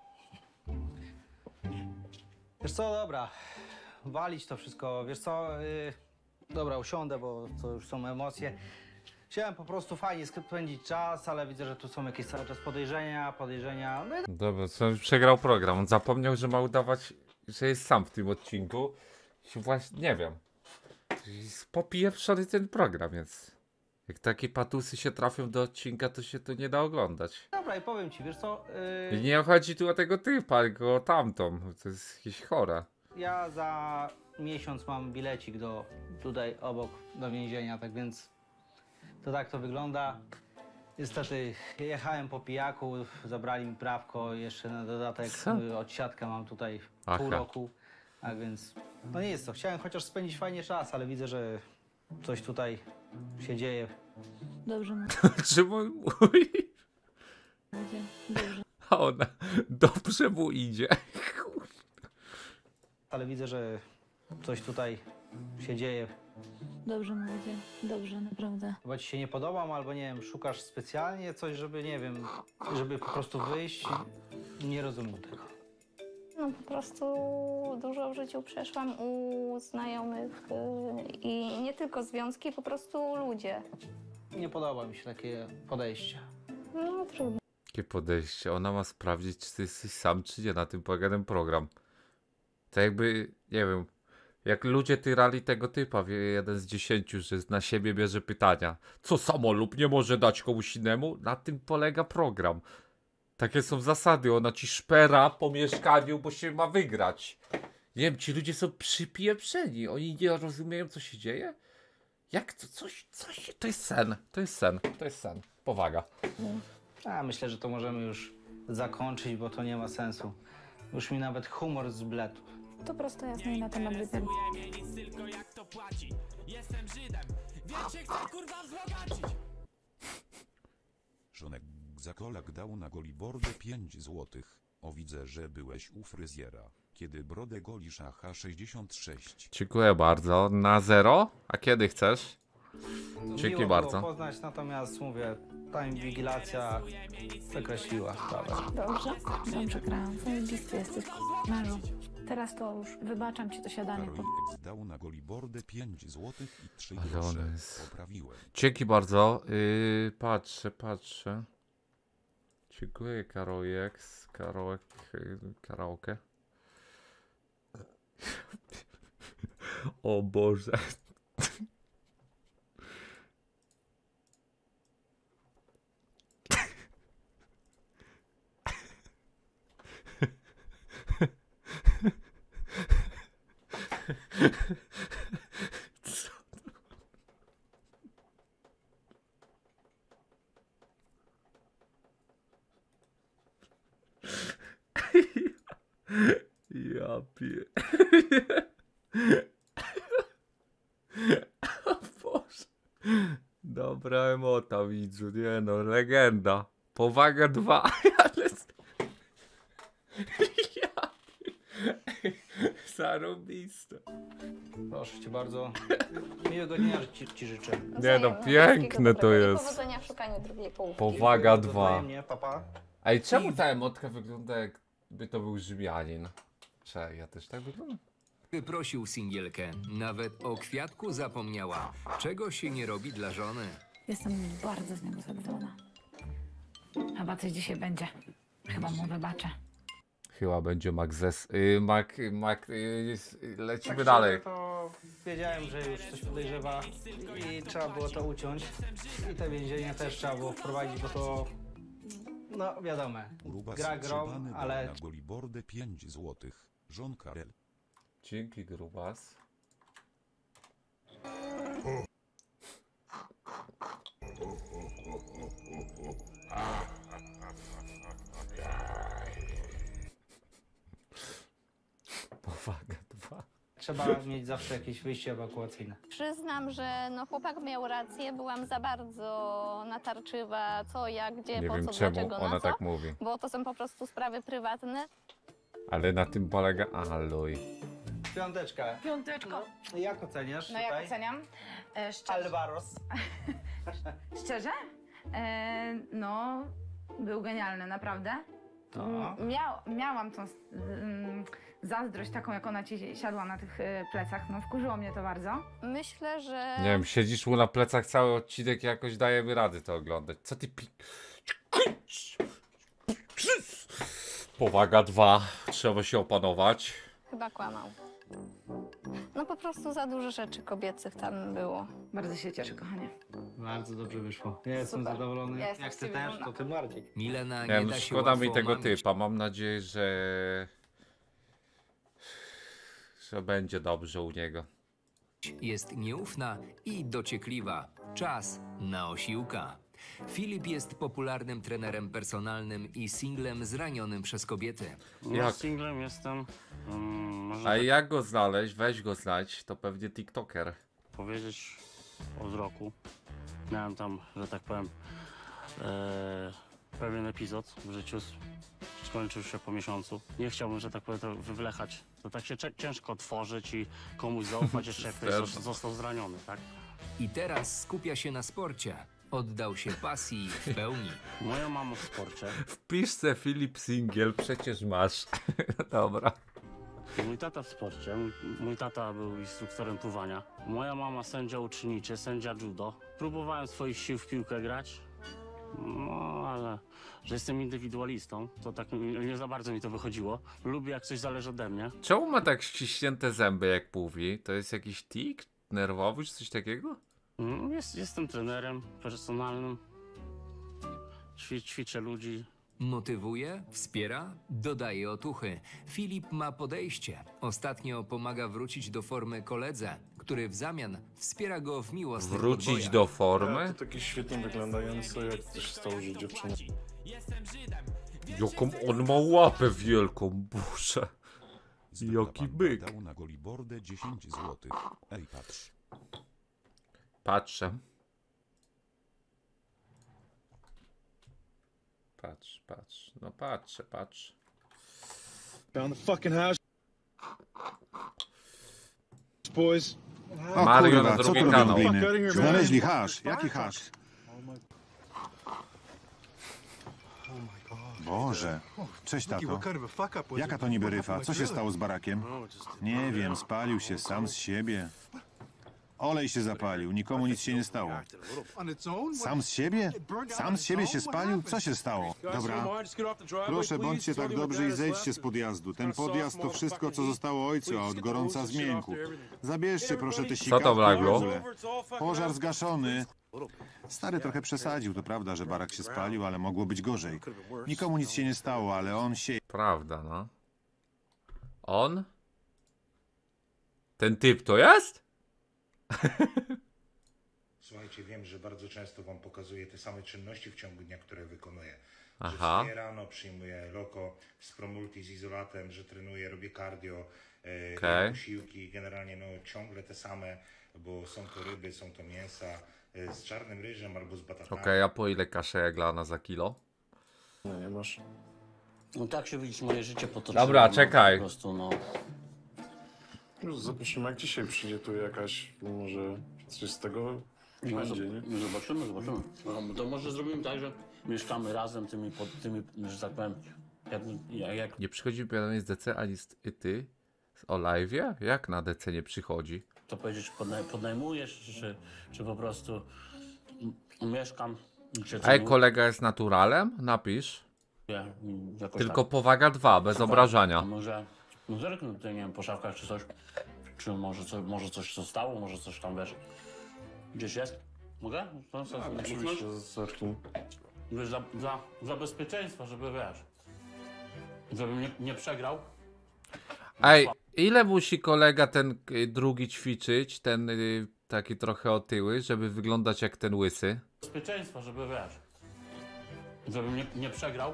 Wiesz co, dobra. Walić to wszystko. Wiesz co, yy, dobra, usiądę, bo to już są emocje. Chciałem po prostu fajnie spędzić czas, ale widzę, że tu są jakieś cały czas podejrzenia, podejrzenia. No i Dobra, co przegrał program. On zapomniał, że ma udawać, że jest sam w tym odcinku. I właśnie, nie wiem. Jest popieprzony ten program, więc jak takie patusy się trafią do odcinka, to się to nie da oglądać. dobra, i powiem ci, wiesz co, I yy, nie chodzi tu o tego typa, tylko o tamtą. To jest jakieś chore. ja za miesiąc mam bilecik do tutaj obok, do więzienia, tak więc to tak to wygląda. Niestety jechałem po pijaku, zabrali mi prawko, jeszcze na dodatek Co? y, odsiadkę mam tutaj Aha. pół roku, tak więc no nie jest to. Chciałem chociaż spędzić fajnie czas, ale widzę, że coś tutaj się dzieje. Dobrze mu Czemu on mówi? idzie. Dobrze. A ona dobrze mu idzie. Ale widzę, że coś tutaj się dzieje. Dobrze mu idzie. Dobrze, naprawdę. Chyba ci się nie podobam, albo nie wiem, szukasz specjalnie coś, żeby, nie wiem, żeby po prostu wyjść. Nie rozumiem tego. No po prostu dużo w życiu przeszłam u znajomych yy, i nie tylko związki, po prostu ludzie. Nie podoba mi się takie podejście. No trudno. Jakie podejście. Ona ma sprawdzić, czy ty jesteś sam, czy nie. Na tym polega ten program. To jakby, nie wiem, jak ludzie tyrali tego typa, wie jeden z dziesięciu, że na siebie bierze pytania. Co samolub nie może dać komuś innemu? Na tym polega program. Takie są zasady. Ona ci szpera po mieszkaniu, bo się ma wygrać. Nie wiem, ci ludzie są przypieprzeni. Oni nie rozumieją, co się dzieje? Jak to? Coś, coś. To jest sen. To jest sen. To jest sen. Powaga. A myślę, że to możemy już zakończyć, bo to nie ma sensu. Już mi nawet humor zbledł. To prosto jasno i na temat wypierdolenia. Żonek Zakolak dał na golibordę pięć złotych. O, widzę, że byłeś u fryzjera. Kiedy brodę golisz, aha sześćdziesiąt sześć. Dziękuję bardzo. Na zero? A kiedy chcesz? Dzięki Miło bardzo. było poznać, natomiast mówię, ta inwigilacja wykreśliła sprawę. Dobrze, dobrze grałam. Zajebisty jesteś, mężu. Teraz to już wybaczam ci to siadanie. Karol X dał na golibordę pięć złotych i trzy Ale grosze. on jest- Poprawiłem. Dzięki bardzo. Yy, patrzę, patrzę. Dziękuję, Karolek. Karolek, yy, karaoke. O Boże. Co? Ja pie... O Boże. Dobra emota, widzu, nie no, legenda. Powaga dwa, ale... Ja pie... Zarobiste. Proszę cię bardzo. Miłego dnia ci, ci życzę. Nie no, Wzajemnie. piękne to Wszystkiego dobrego i jest. powodzenia w szukaniu drugiej połówki. Powaga Dziękuję, dwa. wzajemnie, papa. Ej, czemu ta emotka wygląda, jakby to był Rzymianin? Cze, ja też tak wyglądam? Wyprosił singielkę. Nawet o kwiatku zapomniała. Czego się nie robi dla żony? Jestem bardzo z niego zadowolona. Chyba coś dzisiaj będzie. Chyba mu wybaczę. Chyba będzie Mac Zes... Y, Mac... Mac... Y, jest- lecimy Tak dalej. szczerze, to wiedziałem, że już coś podejrzewa i trzeba było to uciąć. I te więzienie też trzeba było wprowadzić, bo to... No wiadomo, Grubas gra grą, Grzebany dał ale na golibordę pięć złotych. Żonka L. Dzięki, grubas. Powaga dwa. trzeba mieć zawsze jakieś wyjście ewakuacyjne. Przyznam, że no chłopak miał rację, byłam za bardzo natarczywa, co, jak, gdzie, Nie po wiem co, czemu dlaczego, ona na co, tak mówi. bo to są po prostu sprawy prywatne. Ale na tym polega... Aha, luj. Piąteczka. Piąteczko. Jak oceniasz No jak tutaj? oceniam? E, szczerze. Alvaros. Szczerze? E, no, był genialny, naprawdę. No. M- Miał, miałam tą mm, zazdrość taką, jak ona ci siadła na tych e, plecach. No, wkurzyło mnie to bardzo. Myślę, że... Nie wiem, siedzisz mu na plecach cały odcinek i jakoś dajemy rady to oglądać. Co ty pi... Powaga dwa. Trzeba się opanować. Chyba kłamał. No po prostu za dużo rzeczy kobiecych tam było. Bardzo się cieszę, kochanie. Bardzo dobrze wyszło. Ja jestem Super. zadowolony. Ja jestem Jak z ty ciebie też, dumna. to tym bardziej. Milena Nie nie wiem, da się szkoda mi łatwo tego omamić. typa. Mam nadzieję, że... że będzie dobrze u niego. Jest nieufna i dociekliwa. Czas na osiłka. Filip jest popularnym trenerem personalnym i singlem zranionym przez kobiety. Ja Jak? singlem jestem, um, można A tak jak go znaleźć? Weź go znajdź. To pewnie TikToker. powiedzieć, od roku. Miałem tam, że tak powiem, e, pewien epizod w życiu. s- Skończył się po miesiącu. Nie chciałbym, że tak powiem, to wywlechać. To tak się cze- ciężko otworzyć i komuś zaufać, jeszcze jak ktoś Pewno. zos- został zraniony, tak? I teraz skupia się na sporcie. Oddał się pasji w pełni. Moja mama w sporcie. Wpisz se Filip Singiel, przecież masz. Dobra. Mój tata w sporcie. Mój, mój tata był instruktorem pływania. Moja mama sędzia uczniczy, sędzia judo. Próbowałem swoich sił w piłkę grać. No, ale że jestem indywidualistą, to tak nie, nie za bardzo mi to wychodziło. Lubię, jak coś zależy ode mnie. Czemu ma tak ściśnięte zęby, jak mówi? To jest jakiś tik nerwowy, czy coś takiego? Mm, Jest, jestem trenerem personalnym. Ćwi, ćwiczę ludzi. Motywuje, wspiera, dodaje otuchy. Filip ma podejście. Ostatnio pomaga wrócić do formy koledze, który w zamian wspiera go w miłosnych Wrócić podbojach. do formy? To taki świetnie wyglądający, jak to się stało, że dziewczyna Jaką on ma łapę wielką, Boże. Zbyła Jaki banda byk. dał na Golibordę dziesięć złotych. Ej, patrz. Patrzę. Patrz, patrz. No patrzę, patrz. Found the fucking house, boys. O Mario kurwa, na co drugi tu kanał. robią gliny? Fuck outta here, man. Znaleźli hasz. Jaki hasz? Boże. Cześć, tato. Jaka to niby ryfa? Co się stało z barakiem? Nie wiem, spalił się sam z siebie. Olej się zapalił, nikomu nic się nie stało. Sam z siebie? Sam z siebie się spalił? Co się stało? Dobra. Proszę, bądźcie tak dobrzy i zejdźcie z podjazdu. Ten podjazd to wszystko, co zostało ojcu, a od gorąca zmiękł. Zabierzcie proszę te sikawki to i wlagło? kule. Pożar zgaszony. Stary trochę przesadził, to prawda, że barak się spalił, ale mogło być gorzej. Nikomu nic się nie stało, ale on się... Prawda, no. On? Ten typ to jest? Słuchajcie, wiem, że bardzo często wam pokazuję te same czynności w ciągu dnia, które wykonuję. Że Aha. wstaję rano, przyjmuję loko z Promulti z izolatem, że trenuję, robię cardio, e, Okej. jem posiłki, generalnie no ciągle te same, bo są to ryby, są to mięsa e, z czarnym ryżem albo z batatami. Okej, a po ile kasza jaglana za kilo? No nie masz. No tak się widzisz, moje życie potoczyło. Dobra, no, czekaj. Po prostu, no. No, zobaczymy, jak dzisiaj przyjdzie tu jakaś, może coś z tego No, będzie, nie? zob- zobaczymy, zobaczymy. No, to może zrobimy tak, że mieszkamy razem tymi, pod tymi, że tak powiem, jak, jak, jak Nie przychodzi powiadomienie z D C ani z ty? O live'ie? Jak na D C nie przychodzi? to powiedzieć, podnaj, podnajmujesz, czy, czy po prostu m- mieszkam. Czy Ej, trenuję, kolega jest naturalem? Napisz. jakoś Tylko tak. powaga dwa, bez A obrażania. może no zerknę tutaj, nie wiem, po szafkach czy coś. Czy może, co, może coś zostało, może coś tam, wiesz, gdzieś jest? Mogę? To, to, Tak, to, oczywiście, zerknij. Wiesz, dla, dla, dla bezpieczeństwa, żeby wiesz, żebym nie, nie przegrał. Ej, ile musi kolega ten y, drugi ćwiczyć, ten y, taki trochę otyły, żeby wyglądać jak ten łysy? Bezpieczeństwa, żeby wiesz, żebym nie, nie przegrał.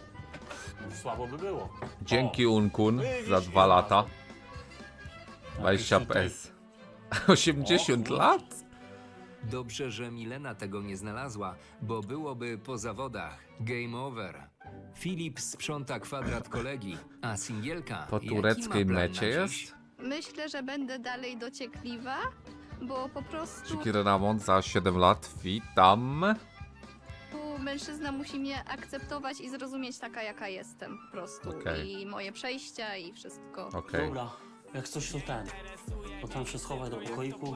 Słabo by było. Dzięki Unkun za dwa lata. dwadzieścia P S. osiemdziesiąt lat? Dobrze, że Milena tego nie znalazła, bo byłoby po zawodach. Game over. Filip sprząta kwadrat kolegi, a singielka... Po jaki tureckiej ma plan mecie na dziś? jest? Myślę, że będę dalej dociekliwa, bo po prostu Szykir Ramon za siedem lat. Witam. mężczyzna musi mnie akceptować i zrozumieć taka, jaka jestem po prostu. Okej. I moje przejścia i wszystko. Okej. Dobra, jak coś to ten, to tam się schowaj do pokoiku.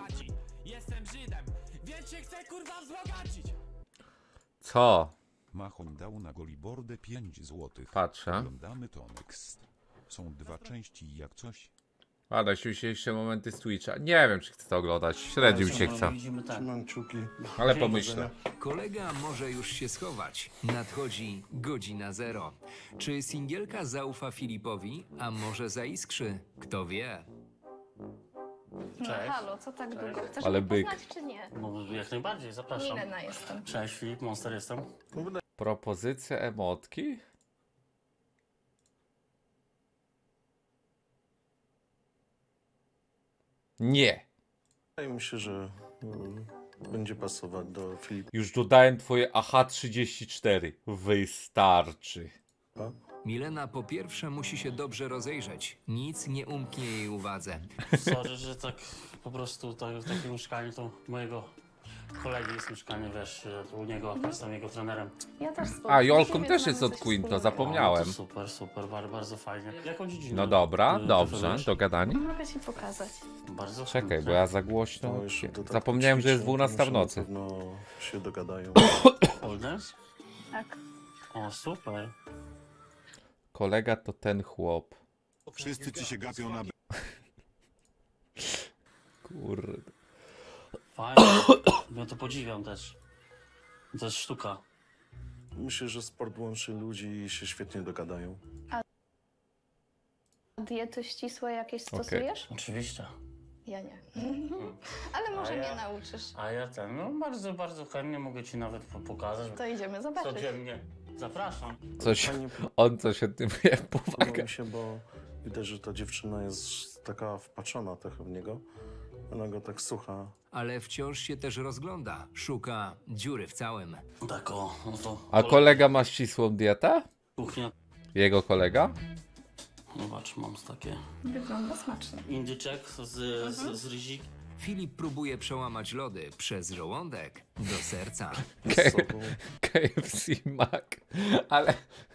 Co? Machoń dał na Golibordę pięć złotych. Patrzę. Oglądamy to next. Są dwa części jak coś. A najśmieszniejsze momenty z Twitcha. Nie wiem, czy chcę to oglądać. Średnio mi się chce. Widzimy tak. Trzymam kciuki. Ale pomyślę. Kolega może już się schować. Nadchodzi godzina zero. Czy singielka zaufa Filipowi, a może zaiskrzy? Kto wie? No Cześć. halo, co tak długo? Chcesz Ale mnie byk. poznać czy nie? No, jak najbardziej, zapraszam. Milena jestem. Cześć Filip, Monster jestem. Propozycje emotki? Nie. Wydaje mi się, że mm, będzie pasować do Filipa. Już dodałem twoje A H trzydzieści cztery. Wystarczy. Milena po pierwsze musi się dobrze rozejrzeć. Nic nie umknie jej uwadze. Sorry, że tak po prostu tak, w takim mieszkaniu to mojego kolegi jest mieszkanie, wiesz, u niego, jestem jego trenerem. Ja też spoko. A, Jolką Wiemy, też że jest mamy od coś Quinto, wspólnego. zapomniałem. No, to super, super, bardzo, bardzo fajnie. Jaką dziedzinę? No dobra, ty- dobrze, ty dogadanie. Mogę ci pokazać. Bardzo Czekaj, chętnie. bo ja za głośno. No, już do tak Zapomniałem, że jest ćwiczeń, to dwunasta w muszą nocy. Na pewno się dogadają. Pole dance? Tak. O, super. Kolega to ten chłop. Wszyscy ci się gapią na... Kurde. Fajnie. Ja to podziwiam też. To jest sztuka. Myślę, że sport łączy ludzi i się świetnie dogadają. Diety ścisłe jakieś Okej. stosujesz? Oczywiście. Ja nie. Ale może A ja- mnie nauczysz. A ja ten, no bardzo, bardzo chętnie mogę ci nawet po- pokazać. To idziemy zobaczyć. Codziennie Zapraszam. Coś, Fajnie on coś o tym wie, podoba powaga. mi się, bo widać, że ta dziewczyna jest taka wpatrzona trochę w niego. Ona go tak słucha. Ale wciąż się też rozgląda. Szuka dziury w całym. Tak o, no to... A kolega ma ścisłą dietę? Kuchnia. Jego kolega? Zobacz, mam takie... Wygląda smacznie. Indyczek z, z, z ryzik. Filip próbuje przełamać lody przez żołądek do serca. Z sobą. K F C Mac. Ale...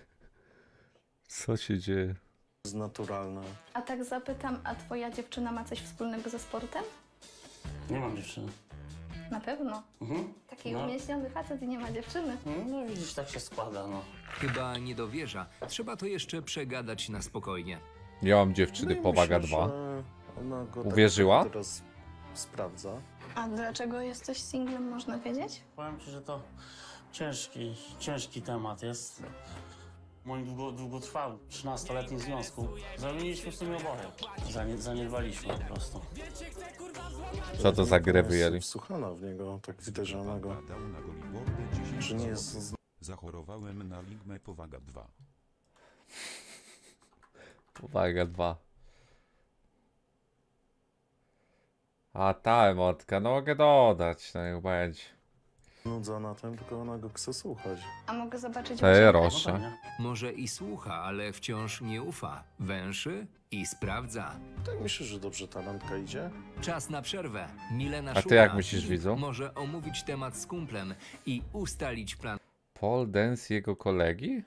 Co się dzieje? Jest naturalna. A tak zapytam, a twoja dziewczyna ma coś wspólnego ze sportem? Nie mam dziewczyny. Na pewno. Mhm. Taki No. umieśniony facet i nie ma dziewczyny. No widzisz, tak się składa, no. Chyba nie dowierza. Trzeba to jeszcze przegadać na spokojnie. Ja mam dziewczyny, No i powaga myślę, dwa. że Ona go Uwierzyła? Tak teraz sprawdza. A dlaczego jesteś singlem, można wiedzieć? Powiem ci, że to ciężki, ciężki temat jest. W moim długo, długotrwałym, trzynastoletnim związku zawiniliśmy w sumie oboje. Zanie, zaniedbaliśmy po prostu. Co to za grę Ona wyjęli? jest wsłuchana w niego, tak widać, że ona go... Dał na Golibordę dziesięć Że nie jest... złotych. z- Zachorowałem na ligmę powaga dwa. Powaga dwa. A ta emotka, no mogę dodać, no niech będzie. nudzona tym, tylko ona go chce słuchać. A mogę zobaczyć Te ucięte? rosze. Może i słucha, ale wciąż nie ufa. Węszy i sprawdza. Tak myślisz, że dobrze ta randka idzie? Czas na przerwę. Milena A ty szuka. jak myślisz, Filip widzu? może omówić temat z kumplem i ustalić plan. Pole dance jego kolegi?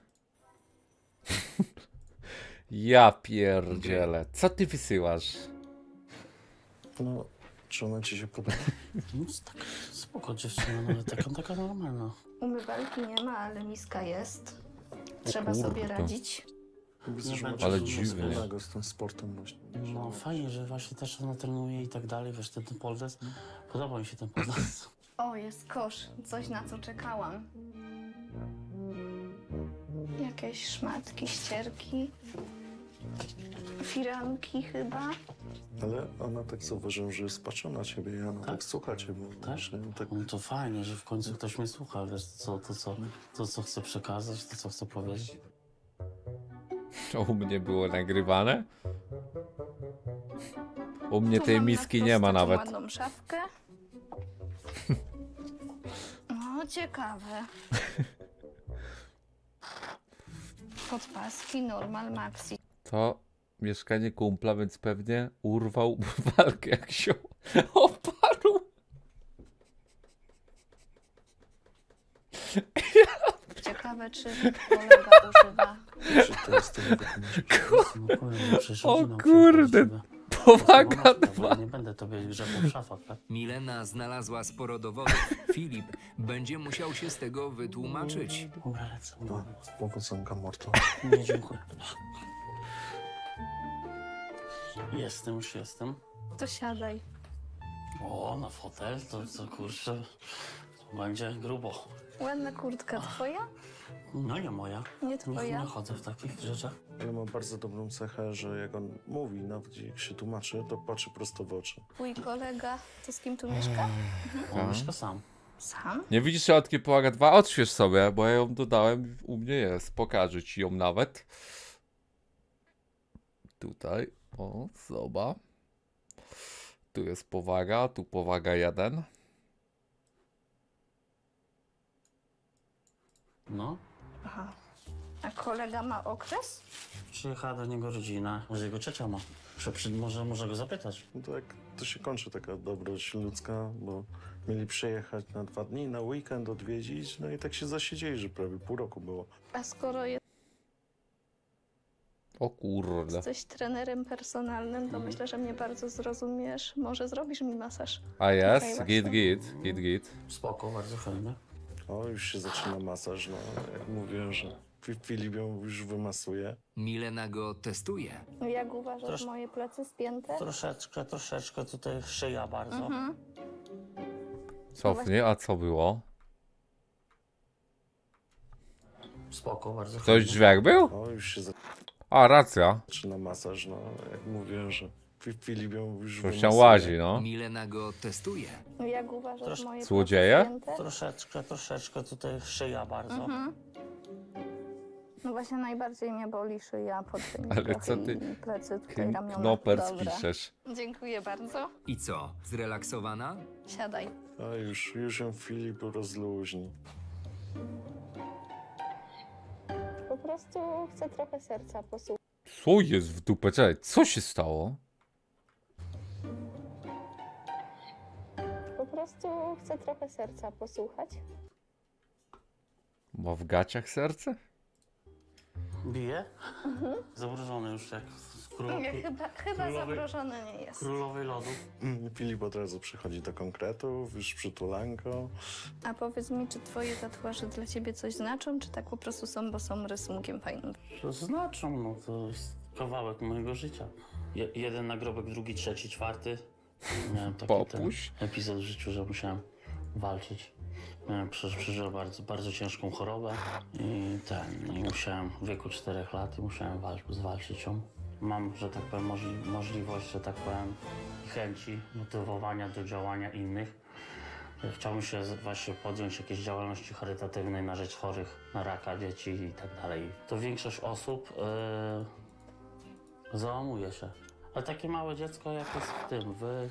Ja pierdzielę. Co ty wysyłasz? No, czy ona ci się podoba? No, tak, spoko dziewczyna, nawet taka, taka normalna. Umywalki nie ma, ale miska jest. Trzeba kurde. sobie radzić. Widzę, że Ale macie dużo dziwnie. wspólnego z tym sportem właśnie. No fajnie, że właśnie też ona trenuje i tak dalej, wiesz, ten, ten pole dance. Podoba mi się ten pole dance. O, jest kosz. Coś, na co czekałam. Jakieś szmatki, ścierki. Firanki chyba. Ale ona tak zauważyła, że jest patrzona na ciebie i ona tak, Tak? słucha ciebie. Tak? Że tak No to fajnie, że w końcu ktoś mnie słucha, wiesz, co, to, co, to, co chcę przekazać, to, co chcę powiedzieć. To u mnie było nagrywane? U mnie Tu tej mam na miski wprost nie ma taką nawet. ładną szafkę. No, ciekawe. Podpaski, normal, maxi. To mieszkanie kumpla, więc pewnie urwał walkę jak się oparł. Ciekawe, czy kolega używa. Czy to jest ten No powiem, no przecież O rodzina kurde, przyjechała do ciebie. powaga No, dwa. Nie będę tobie grzebał w szafach, tak? Milena znalazła sporo dowodów. Filip będzie musiał się z tego wytłumaczyć. Dobra, lecę. No, powodzonka morto. Nie, dziękuję. Jestem, już jestem. To siadaj. O, na fotel, to co kurczę, to będzie grubo. Ładna kurtka twoja? No nie moja. Nie Nie, twoja. nie chodzę w takich rzeczach. Ale ma bardzo dobrą cechę, że jak on mówi, nawet jak się tłumaczy, to patrzy prosto w oczy. Twój kolega, to z kim tu mieszka? On mieszka sam. Sam? Nie widzisz szatki powaga dwa? Odśwież sobie, bo ja ją dodałem. U mnie jest. Pokażę ci ją nawet. Tutaj. O, zobacz. Tu jest powaga, tu powaga jeden. No. Aha. A kolega ma okres? Przyjechała do niego rodzina, może jego ciocia ma. Prze- przy- Może, może go zapytać. No to jak to się kończy taka dobroć ludzka, bo mieli przyjechać na dwa dni, na weekend odwiedzić, no i tak się zasiedzieli, że prawie pół roku było. A skoro O kurde. jesteś trenerem personalnym, to myślę, że mnie bardzo zrozumiesz. Może zrobisz mi masaż? A jest? Okej, Git, łatwo. git, git, git. Spoko, bardzo fajnie. O, już się zaczyna masaż, no jak mówię, że Fi- Filip ją już wymasuje. Milena go testuje. Jak uważasz, Trosz- moje plecy spięte? Troszeczkę, troszeczkę tutaj szyja bardzo. Mhm. Cofnie, a co było? Spoko, bardzo Ktoś w fajnie. drzwiach był? O, już się A, racja. zaczyna masaż, no jak mówię, że Fi- Filip ją już Coś wymasuje. tam łazi, no. Milena go testuje. Jak uważasz, Trosz- moje Złodzieje? plecy spięte? Troszeczkę, troszeczkę tutaj szyja bardzo. Mhm. No właśnie najbardziej mnie boli szyja, podtyłek Ale co ty i plecy, tutaj ramiona. knopers Dobra. piszesz? Dziękuję bardzo. I co, zrelaksowana? Siadaj. A już, już ją Filip rozluźni. Po prostu chcę trochę serca posłuchać. Co jest w dupę? Czekaj, co się stało? Po prostu chcę trochę serca posłuchać. Ma w gaciach serce? Bije? Mhm. Zamrożony już jak z królowej, Nie, chyba, chyba królowej- zamrożony nie jest. królowej lodu. Mm, Filip od razu przychodzi do konkretów, już przytulanko. A powiedz mi, czy twoje tatuaże dla ciebie coś znaczą, czy tak po prostu są, bo są rysunkiem fajnym? To znaczą, no to jest kawałek mojego życia. Je, jeden nagrobek, drugi, trzeci, czwarty. Miałem taki ten Popuś. epizod w życiu, że musiałem walczyć. Miałem, prze- przeżyłem bardzo, bardzo ciężką chorobę i ten, i musiałem w wieku czterech lat i musiałem walczyć, zwalczyć ją. Mam, że tak powiem, możli, możliwość, że tak powiem, chęci, motywowania do działania innych. Chciałbym się z- właśnie podjąć jakiejś działalności charytatywnej na rzecz chorych na raka, dzieci i tak dalej. To większość osób yy, załamuje się. Ale takie małe dziecko, jak jest w tym, w,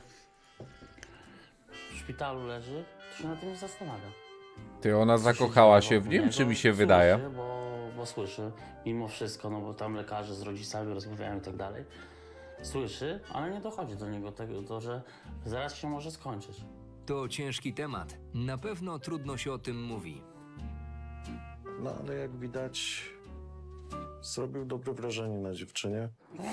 w szpitalu leży, to się na tym nie zastanawia. Ty, ona Co zakochała dzieje się w wokół nim, niego, czy mi się słyszy, wydaje? Bo, bo słyszy, mimo wszystko, no bo tam lekarze z rodzicami rozmawiają i tak dalej. Słyszy, ale nie dochodzi do niego tego, to, że zaraz się może skończyć. To ciężki temat. Na pewno trudno się o tym mówi. No ale jak widać, zrobił dobre wrażenie na dziewczynie.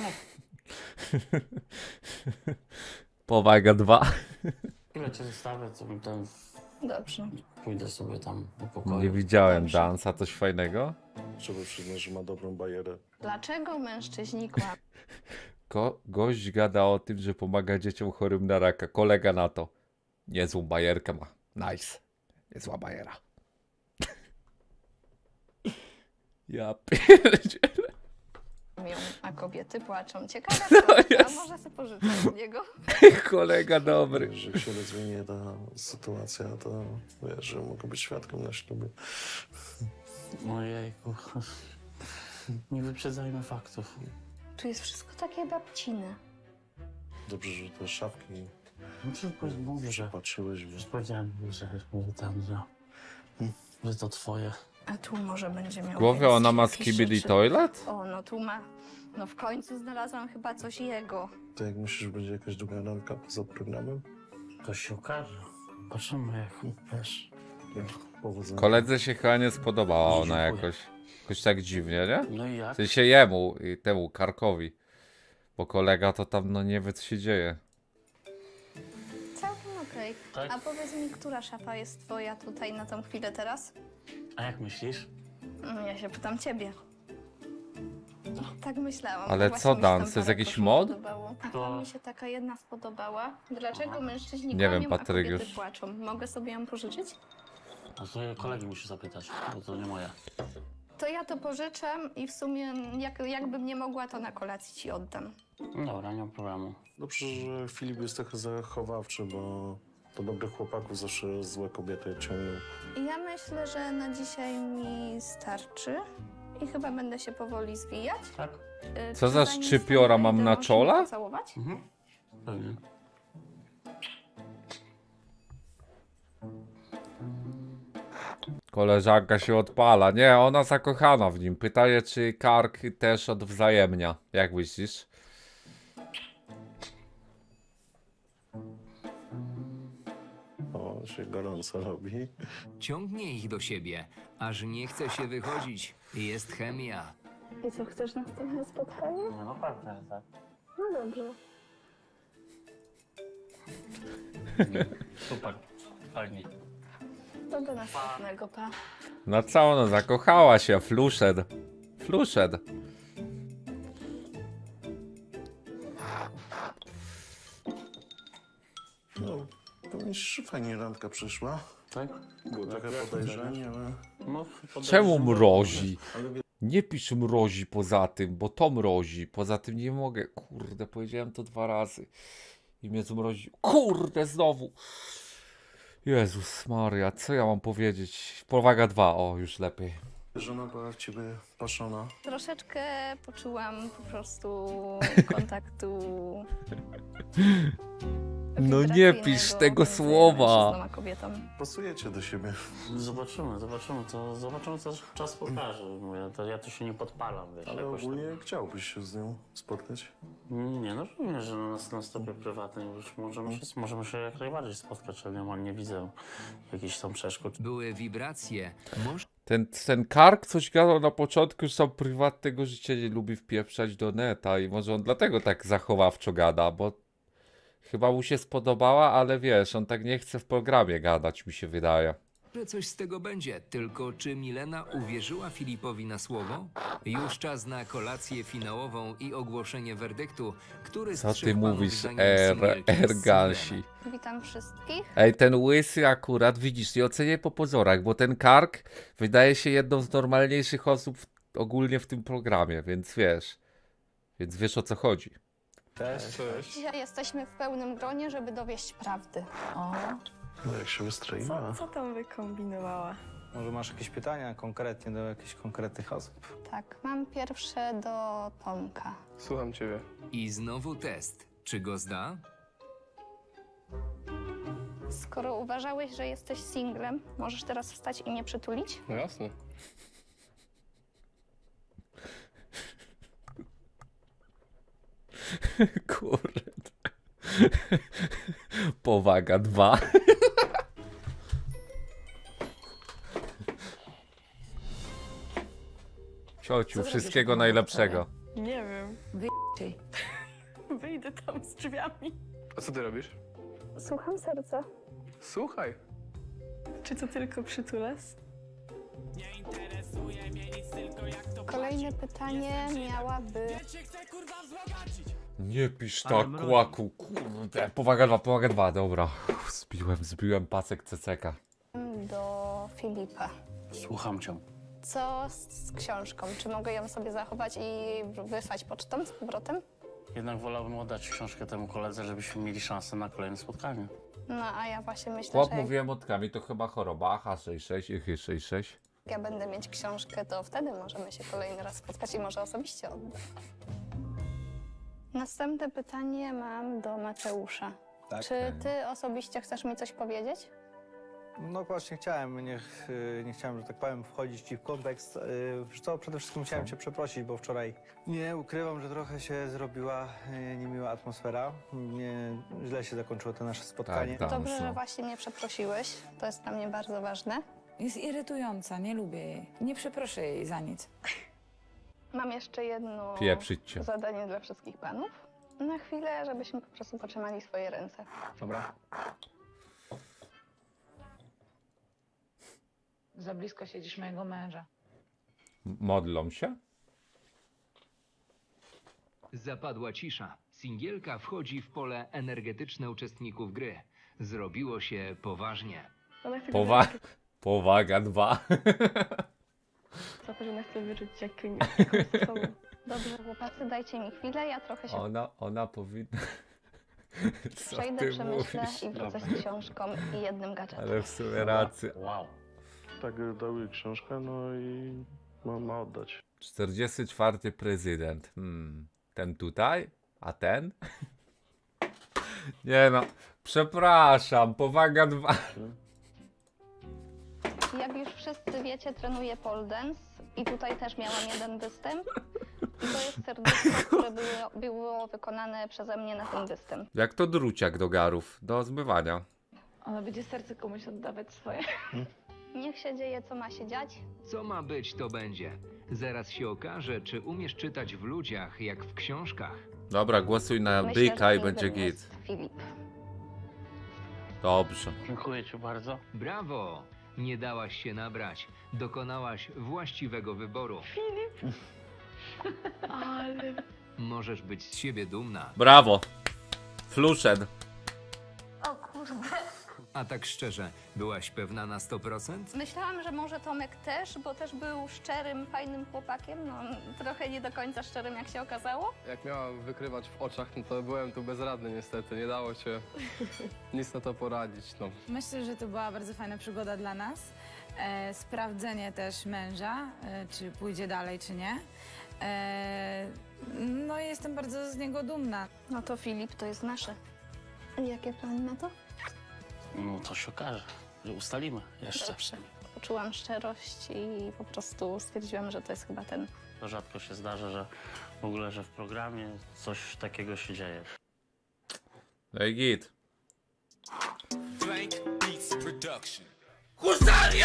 Powaga dwa. Ile cię zostawię, to bym tam Dobrze. pójdę sobie tam po pokoju. Nie widziałem Dobrze. dansa, coś fajnego? Trzeba przyznać, że ma dobrą bajerę. Dlaczego mężczyźni kłamią? Ko gość gada o tym, że pomaga dzieciom chorym na raka. Kolega na to. Niezłą bajerkę ma. Nice. Niezła bajera. Ja pierdzielę. A kobiety płaczą. Ciekawe, co? jest. Może sobie pożyczę od niego. Kolega dobry. Że jak się rozwinie ta sytuacja, to wiesz, że mogę być świadkiem na ślubie. Ojejku. Nie wyprzedzajmy faktów. Tu jest wszystko takie babcine. Dobrze, że te szafki No tylko mówię, że patrzyłeś. już powiedziałem, że, że tam, że, że to twoje. A tu może będzie miał... W głowie więcej ona ma jakichś skibidi rzeczy. toilet? O, no tu ma... No w końcu znalazłam chyba coś jego. To jak myślisz, będzie jakaś druga randka poza programem? To się okaże. Patrzymy jak, wiesz. Powodzenia. Koledze się chyba nie spodobała Nie, ona dziękuję. jakoś. Jakoś tak dziwnie, nie? No i W jak? sensie jemu, i temu Karkowi. Bo kolega to tam no nie wie co się dzieje. Całkiem okej. Tak? A powiedz mi, która szafa jest twoja tutaj na tą chwilę teraz? A jak myślisz? No, ja się pytam ciebie. Tak myślałam. Ale Właśnie co, mi się tam Dan? To jest parę jakiś koszul mod? podobało. A To- tam mi się taka jedna spodobała. Dlaczego mężczyźni Nie wiem, kłamią, Patryk a kobiety już. płaczą? Mogę sobie ją pożyczyć? No to kolegi musi zapytać, bo to nie moje. To ja to pożyczam i w sumie jak, jakbym nie mogła, to na kolacji ci oddam. Dobra, nie ma problemu. Dobrze, że Filip jest trochę zachowawczy, bo do dobrych chłopaków zawsze złe kobiety ciągną. Ja myślę, że na dzisiaj mi starczy i chyba będę się powoli zwijać. Tak? Y, Co czy za zanim szczypiora wstanę, mam idę na możemy czole? pocałować? Mhm. Pewnie. Koleżanka się odpala. Nie, ona zakochana w nim. Pytanie, czy Kark też odwzajemnia. Jak myślisz? O, się gorąco robi. Ciągnie ich do siebie, aż nie chce się wychodzić. Jest chemia. I co, chcesz następne spotkanie? No, no pewnie, że tak. No dobrze. Super, fajnie. To do następnego, pa. Na co ona zakochała się? Fluszed. Fluszed. No, powiem ci, że fajnie randka przyszła. Tak? Było trochę podejrzenie, ale... No, Czemu podejrzewam. mrozi? ale wie- Nie pisz mrozi poza tym, bo to mrozi. Poza tym nie mogę. Kurde, powiedziałem to dwa razy. I mnie zmrozi. Kurde, znowu. Jezus Maria, co ja mam powiedzieć? Powaga dwa, o, już lepiej. Żona była w ciebie patrzona. Troszeczkę poczułam po prostu kontaktu. No nie wibracyjnego pisz tego między słowa. mężczyzną a kobietą. Pasujecie do siebie. Zobaczymy, zobaczymy, to zobaczymy, co czas pokaże. Ja to, ja to się nie podpalam, wiesz. Ale jakoś ogólnie chciałbyś się z nią spotkać? tam. Nie, no pewnie, że na, na stopie prywatnym już możemy się, możemy się jak najbardziej spotkać, ale nie, nie widzę jakichś tam przeszkód. Były wibracje. Moż... Ten, ten Kark coś gadał na początku, że tam prywatnego życia nie lubi wpieprzać do neta i może on dlatego tak zachowawczo gada, bo chyba mu się spodobała, ale wiesz, on tak nie chce w programie gadać, mi się wydaje. Że coś z tego będzie, tylko czy Milena uwierzyła Filipowi na słowo? Już czas na kolację finałową i ogłoszenie werdyktu, który z Co trzech ty panów mówisz, zdaniem R, singielki jest Ergalsi? singlem? Witam wszystkich. Ej, ten łysy akurat, widzisz, nie oceniaj po pozorach, bo ten Kark wydaje się jedną z normalniejszych osób w, ogólnie w tym programie, więc wiesz, więc wiesz o co chodzi. Cześć. Cześć. Dzisiaj jesteśmy w pełnym gronie, żeby dowieść prawdy. O, No jak się wystroiła. co, co tam wykombinowała? Może masz jakieś pytania konkretnie do jakichś konkretnych osób? Tak, mam pierwsze do Tomka. Słucham ciebie. I znowu test. Czy go zda? Skoro uważałeś, że jesteś singlem, możesz teraz wstać i mnie przytulić? No jasne. Kurde. Powaga dwa. Ciociu, wszystkiego najlepszego. Nie wiem. Wyjdzie. Wyjdę tam z drzwiami. A co ty robisz? Słucham serca. Słuchaj. Czy to tylko przytulas? Kolejne pytanie miałaby... Nie pisz tak, kłaku. Kurde. Powaga dwa, powaga dwa, dobra. Zbiłem, zbiłem pasek C C K. do Filipa. Słucham cię. Co z, z książką? Czy mogę ją sobie zachować i wysłać pocztą z powrotem? Jednak wolałbym oddać książkę temu koledze, żebyśmy mieli szansę na kolejne spotkanie. No a ja właśnie myślę, Chłop, że jak mówiłem otkami, to chyba choroba. H sześćdziesiąt sześć, Y H sześćdziesiąt sześć. ja będę mieć książkę, to wtedy możemy się kolejny raz spotkać i może osobiście oddać. Następne pytanie mam do Mateusza. Tak. Czy ty osobiście chcesz mi coś powiedzieć? No właśnie chciałem, nie, ch- nie chciałem, że tak powiem, wchodzić ci w kontekst. Yy, Wiesz co, przede wszystkim chciałem cię przeprosić, bo wczoraj nie ukrywam, że trochę się zrobiła yy, niemiła atmosfera. Nie, źle się zakończyło to nasze spotkanie. Tak, Dobrze, no. że właśnie mnie przeprosiłeś. To jest dla mnie bardzo ważne. Jest irytująca, nie lubię jej. Nie przeproszę jej za nic. Mam jeszcze jedno Pieprzyć cię. zadanie dla wszystkich panów. Na chwilę, żebyśmy po prostu potrzymali swoje ręce. Dobra. Za blisko siedzisz mojego męża. Modlą się? Zapadła cisza. Singielka wchodzi w pole energetyczne uczestników gry. Zrobiło się poważnie. Ona chce Powa powaga dwa. za to, że ona chce wyrzucić jak sobą. Dobrze, chłopacy, dajcie mi chwilę, ja trochę się Ona, ona powinna... Co przejdę, ty przemyślę mówisz? i wrócę z książką i jednym gadżetem. Ale w sumie rację. Wow. Tak dały książkę, no i ma, ma oddać. czterdziesty czwarty prezydent. Hmm. Ten tutaj? A ten? Nie no, przepraszam, powaga dwa. Jak już wszyscy wiecie, trenuję pole dance i tutaj też miałam jeden występ. I to jest serduszko, które było, było wykonane przeze mnie na ten występ. Jak to druciak do garów, do zmywania. Ona będzie serce komuś oddawać swoje. Niech się dzieje, co ma się dziać. Co ma być, to będzie. Zaraz się okaże, czy umiesz czytać w ludziach, jak w książkach. Dobra, głosuj na Myślę, Dyka że i będzie singlem git. jest Filip. Dobrze. Dziękuję ci bardzo. Brawo! Nie dałaś się nabrać. Dokonałaś właściwego wyboru. Ale... Możesz być z siebie dumna. Brawo. Fluszen. O kurde. A tak szczerze, byłaś pewna na sto procent? Myślałam, że może Tomek też, bo też był szczerym, fajnym chłopakiem. No, trochę nie do końca szczerym, jak się okazało. Jak miałam wykrywać w oczach, no to byłem tu bezradny niestety. Nie dało się nic na to poradzić. No. Myślę, że to była bardzo fajna przygoda dla nas. E, sprawdzenie też męża, e, czy pójdzie dalej, czy nie. E, no i jestem bardzo z niego dumna. No to Filip, to jest nasze. Jakie plany na to? No to się okaże, że ustalimy jeszcze. Dobrze. Poczułam szczerość i po prostu stwierdziłam, że to jest chyba ten. To rzadko się zdarza, że w ogóle, że w programie coś takiego się dzieje. No i git. Blank Beats Production. Husaria!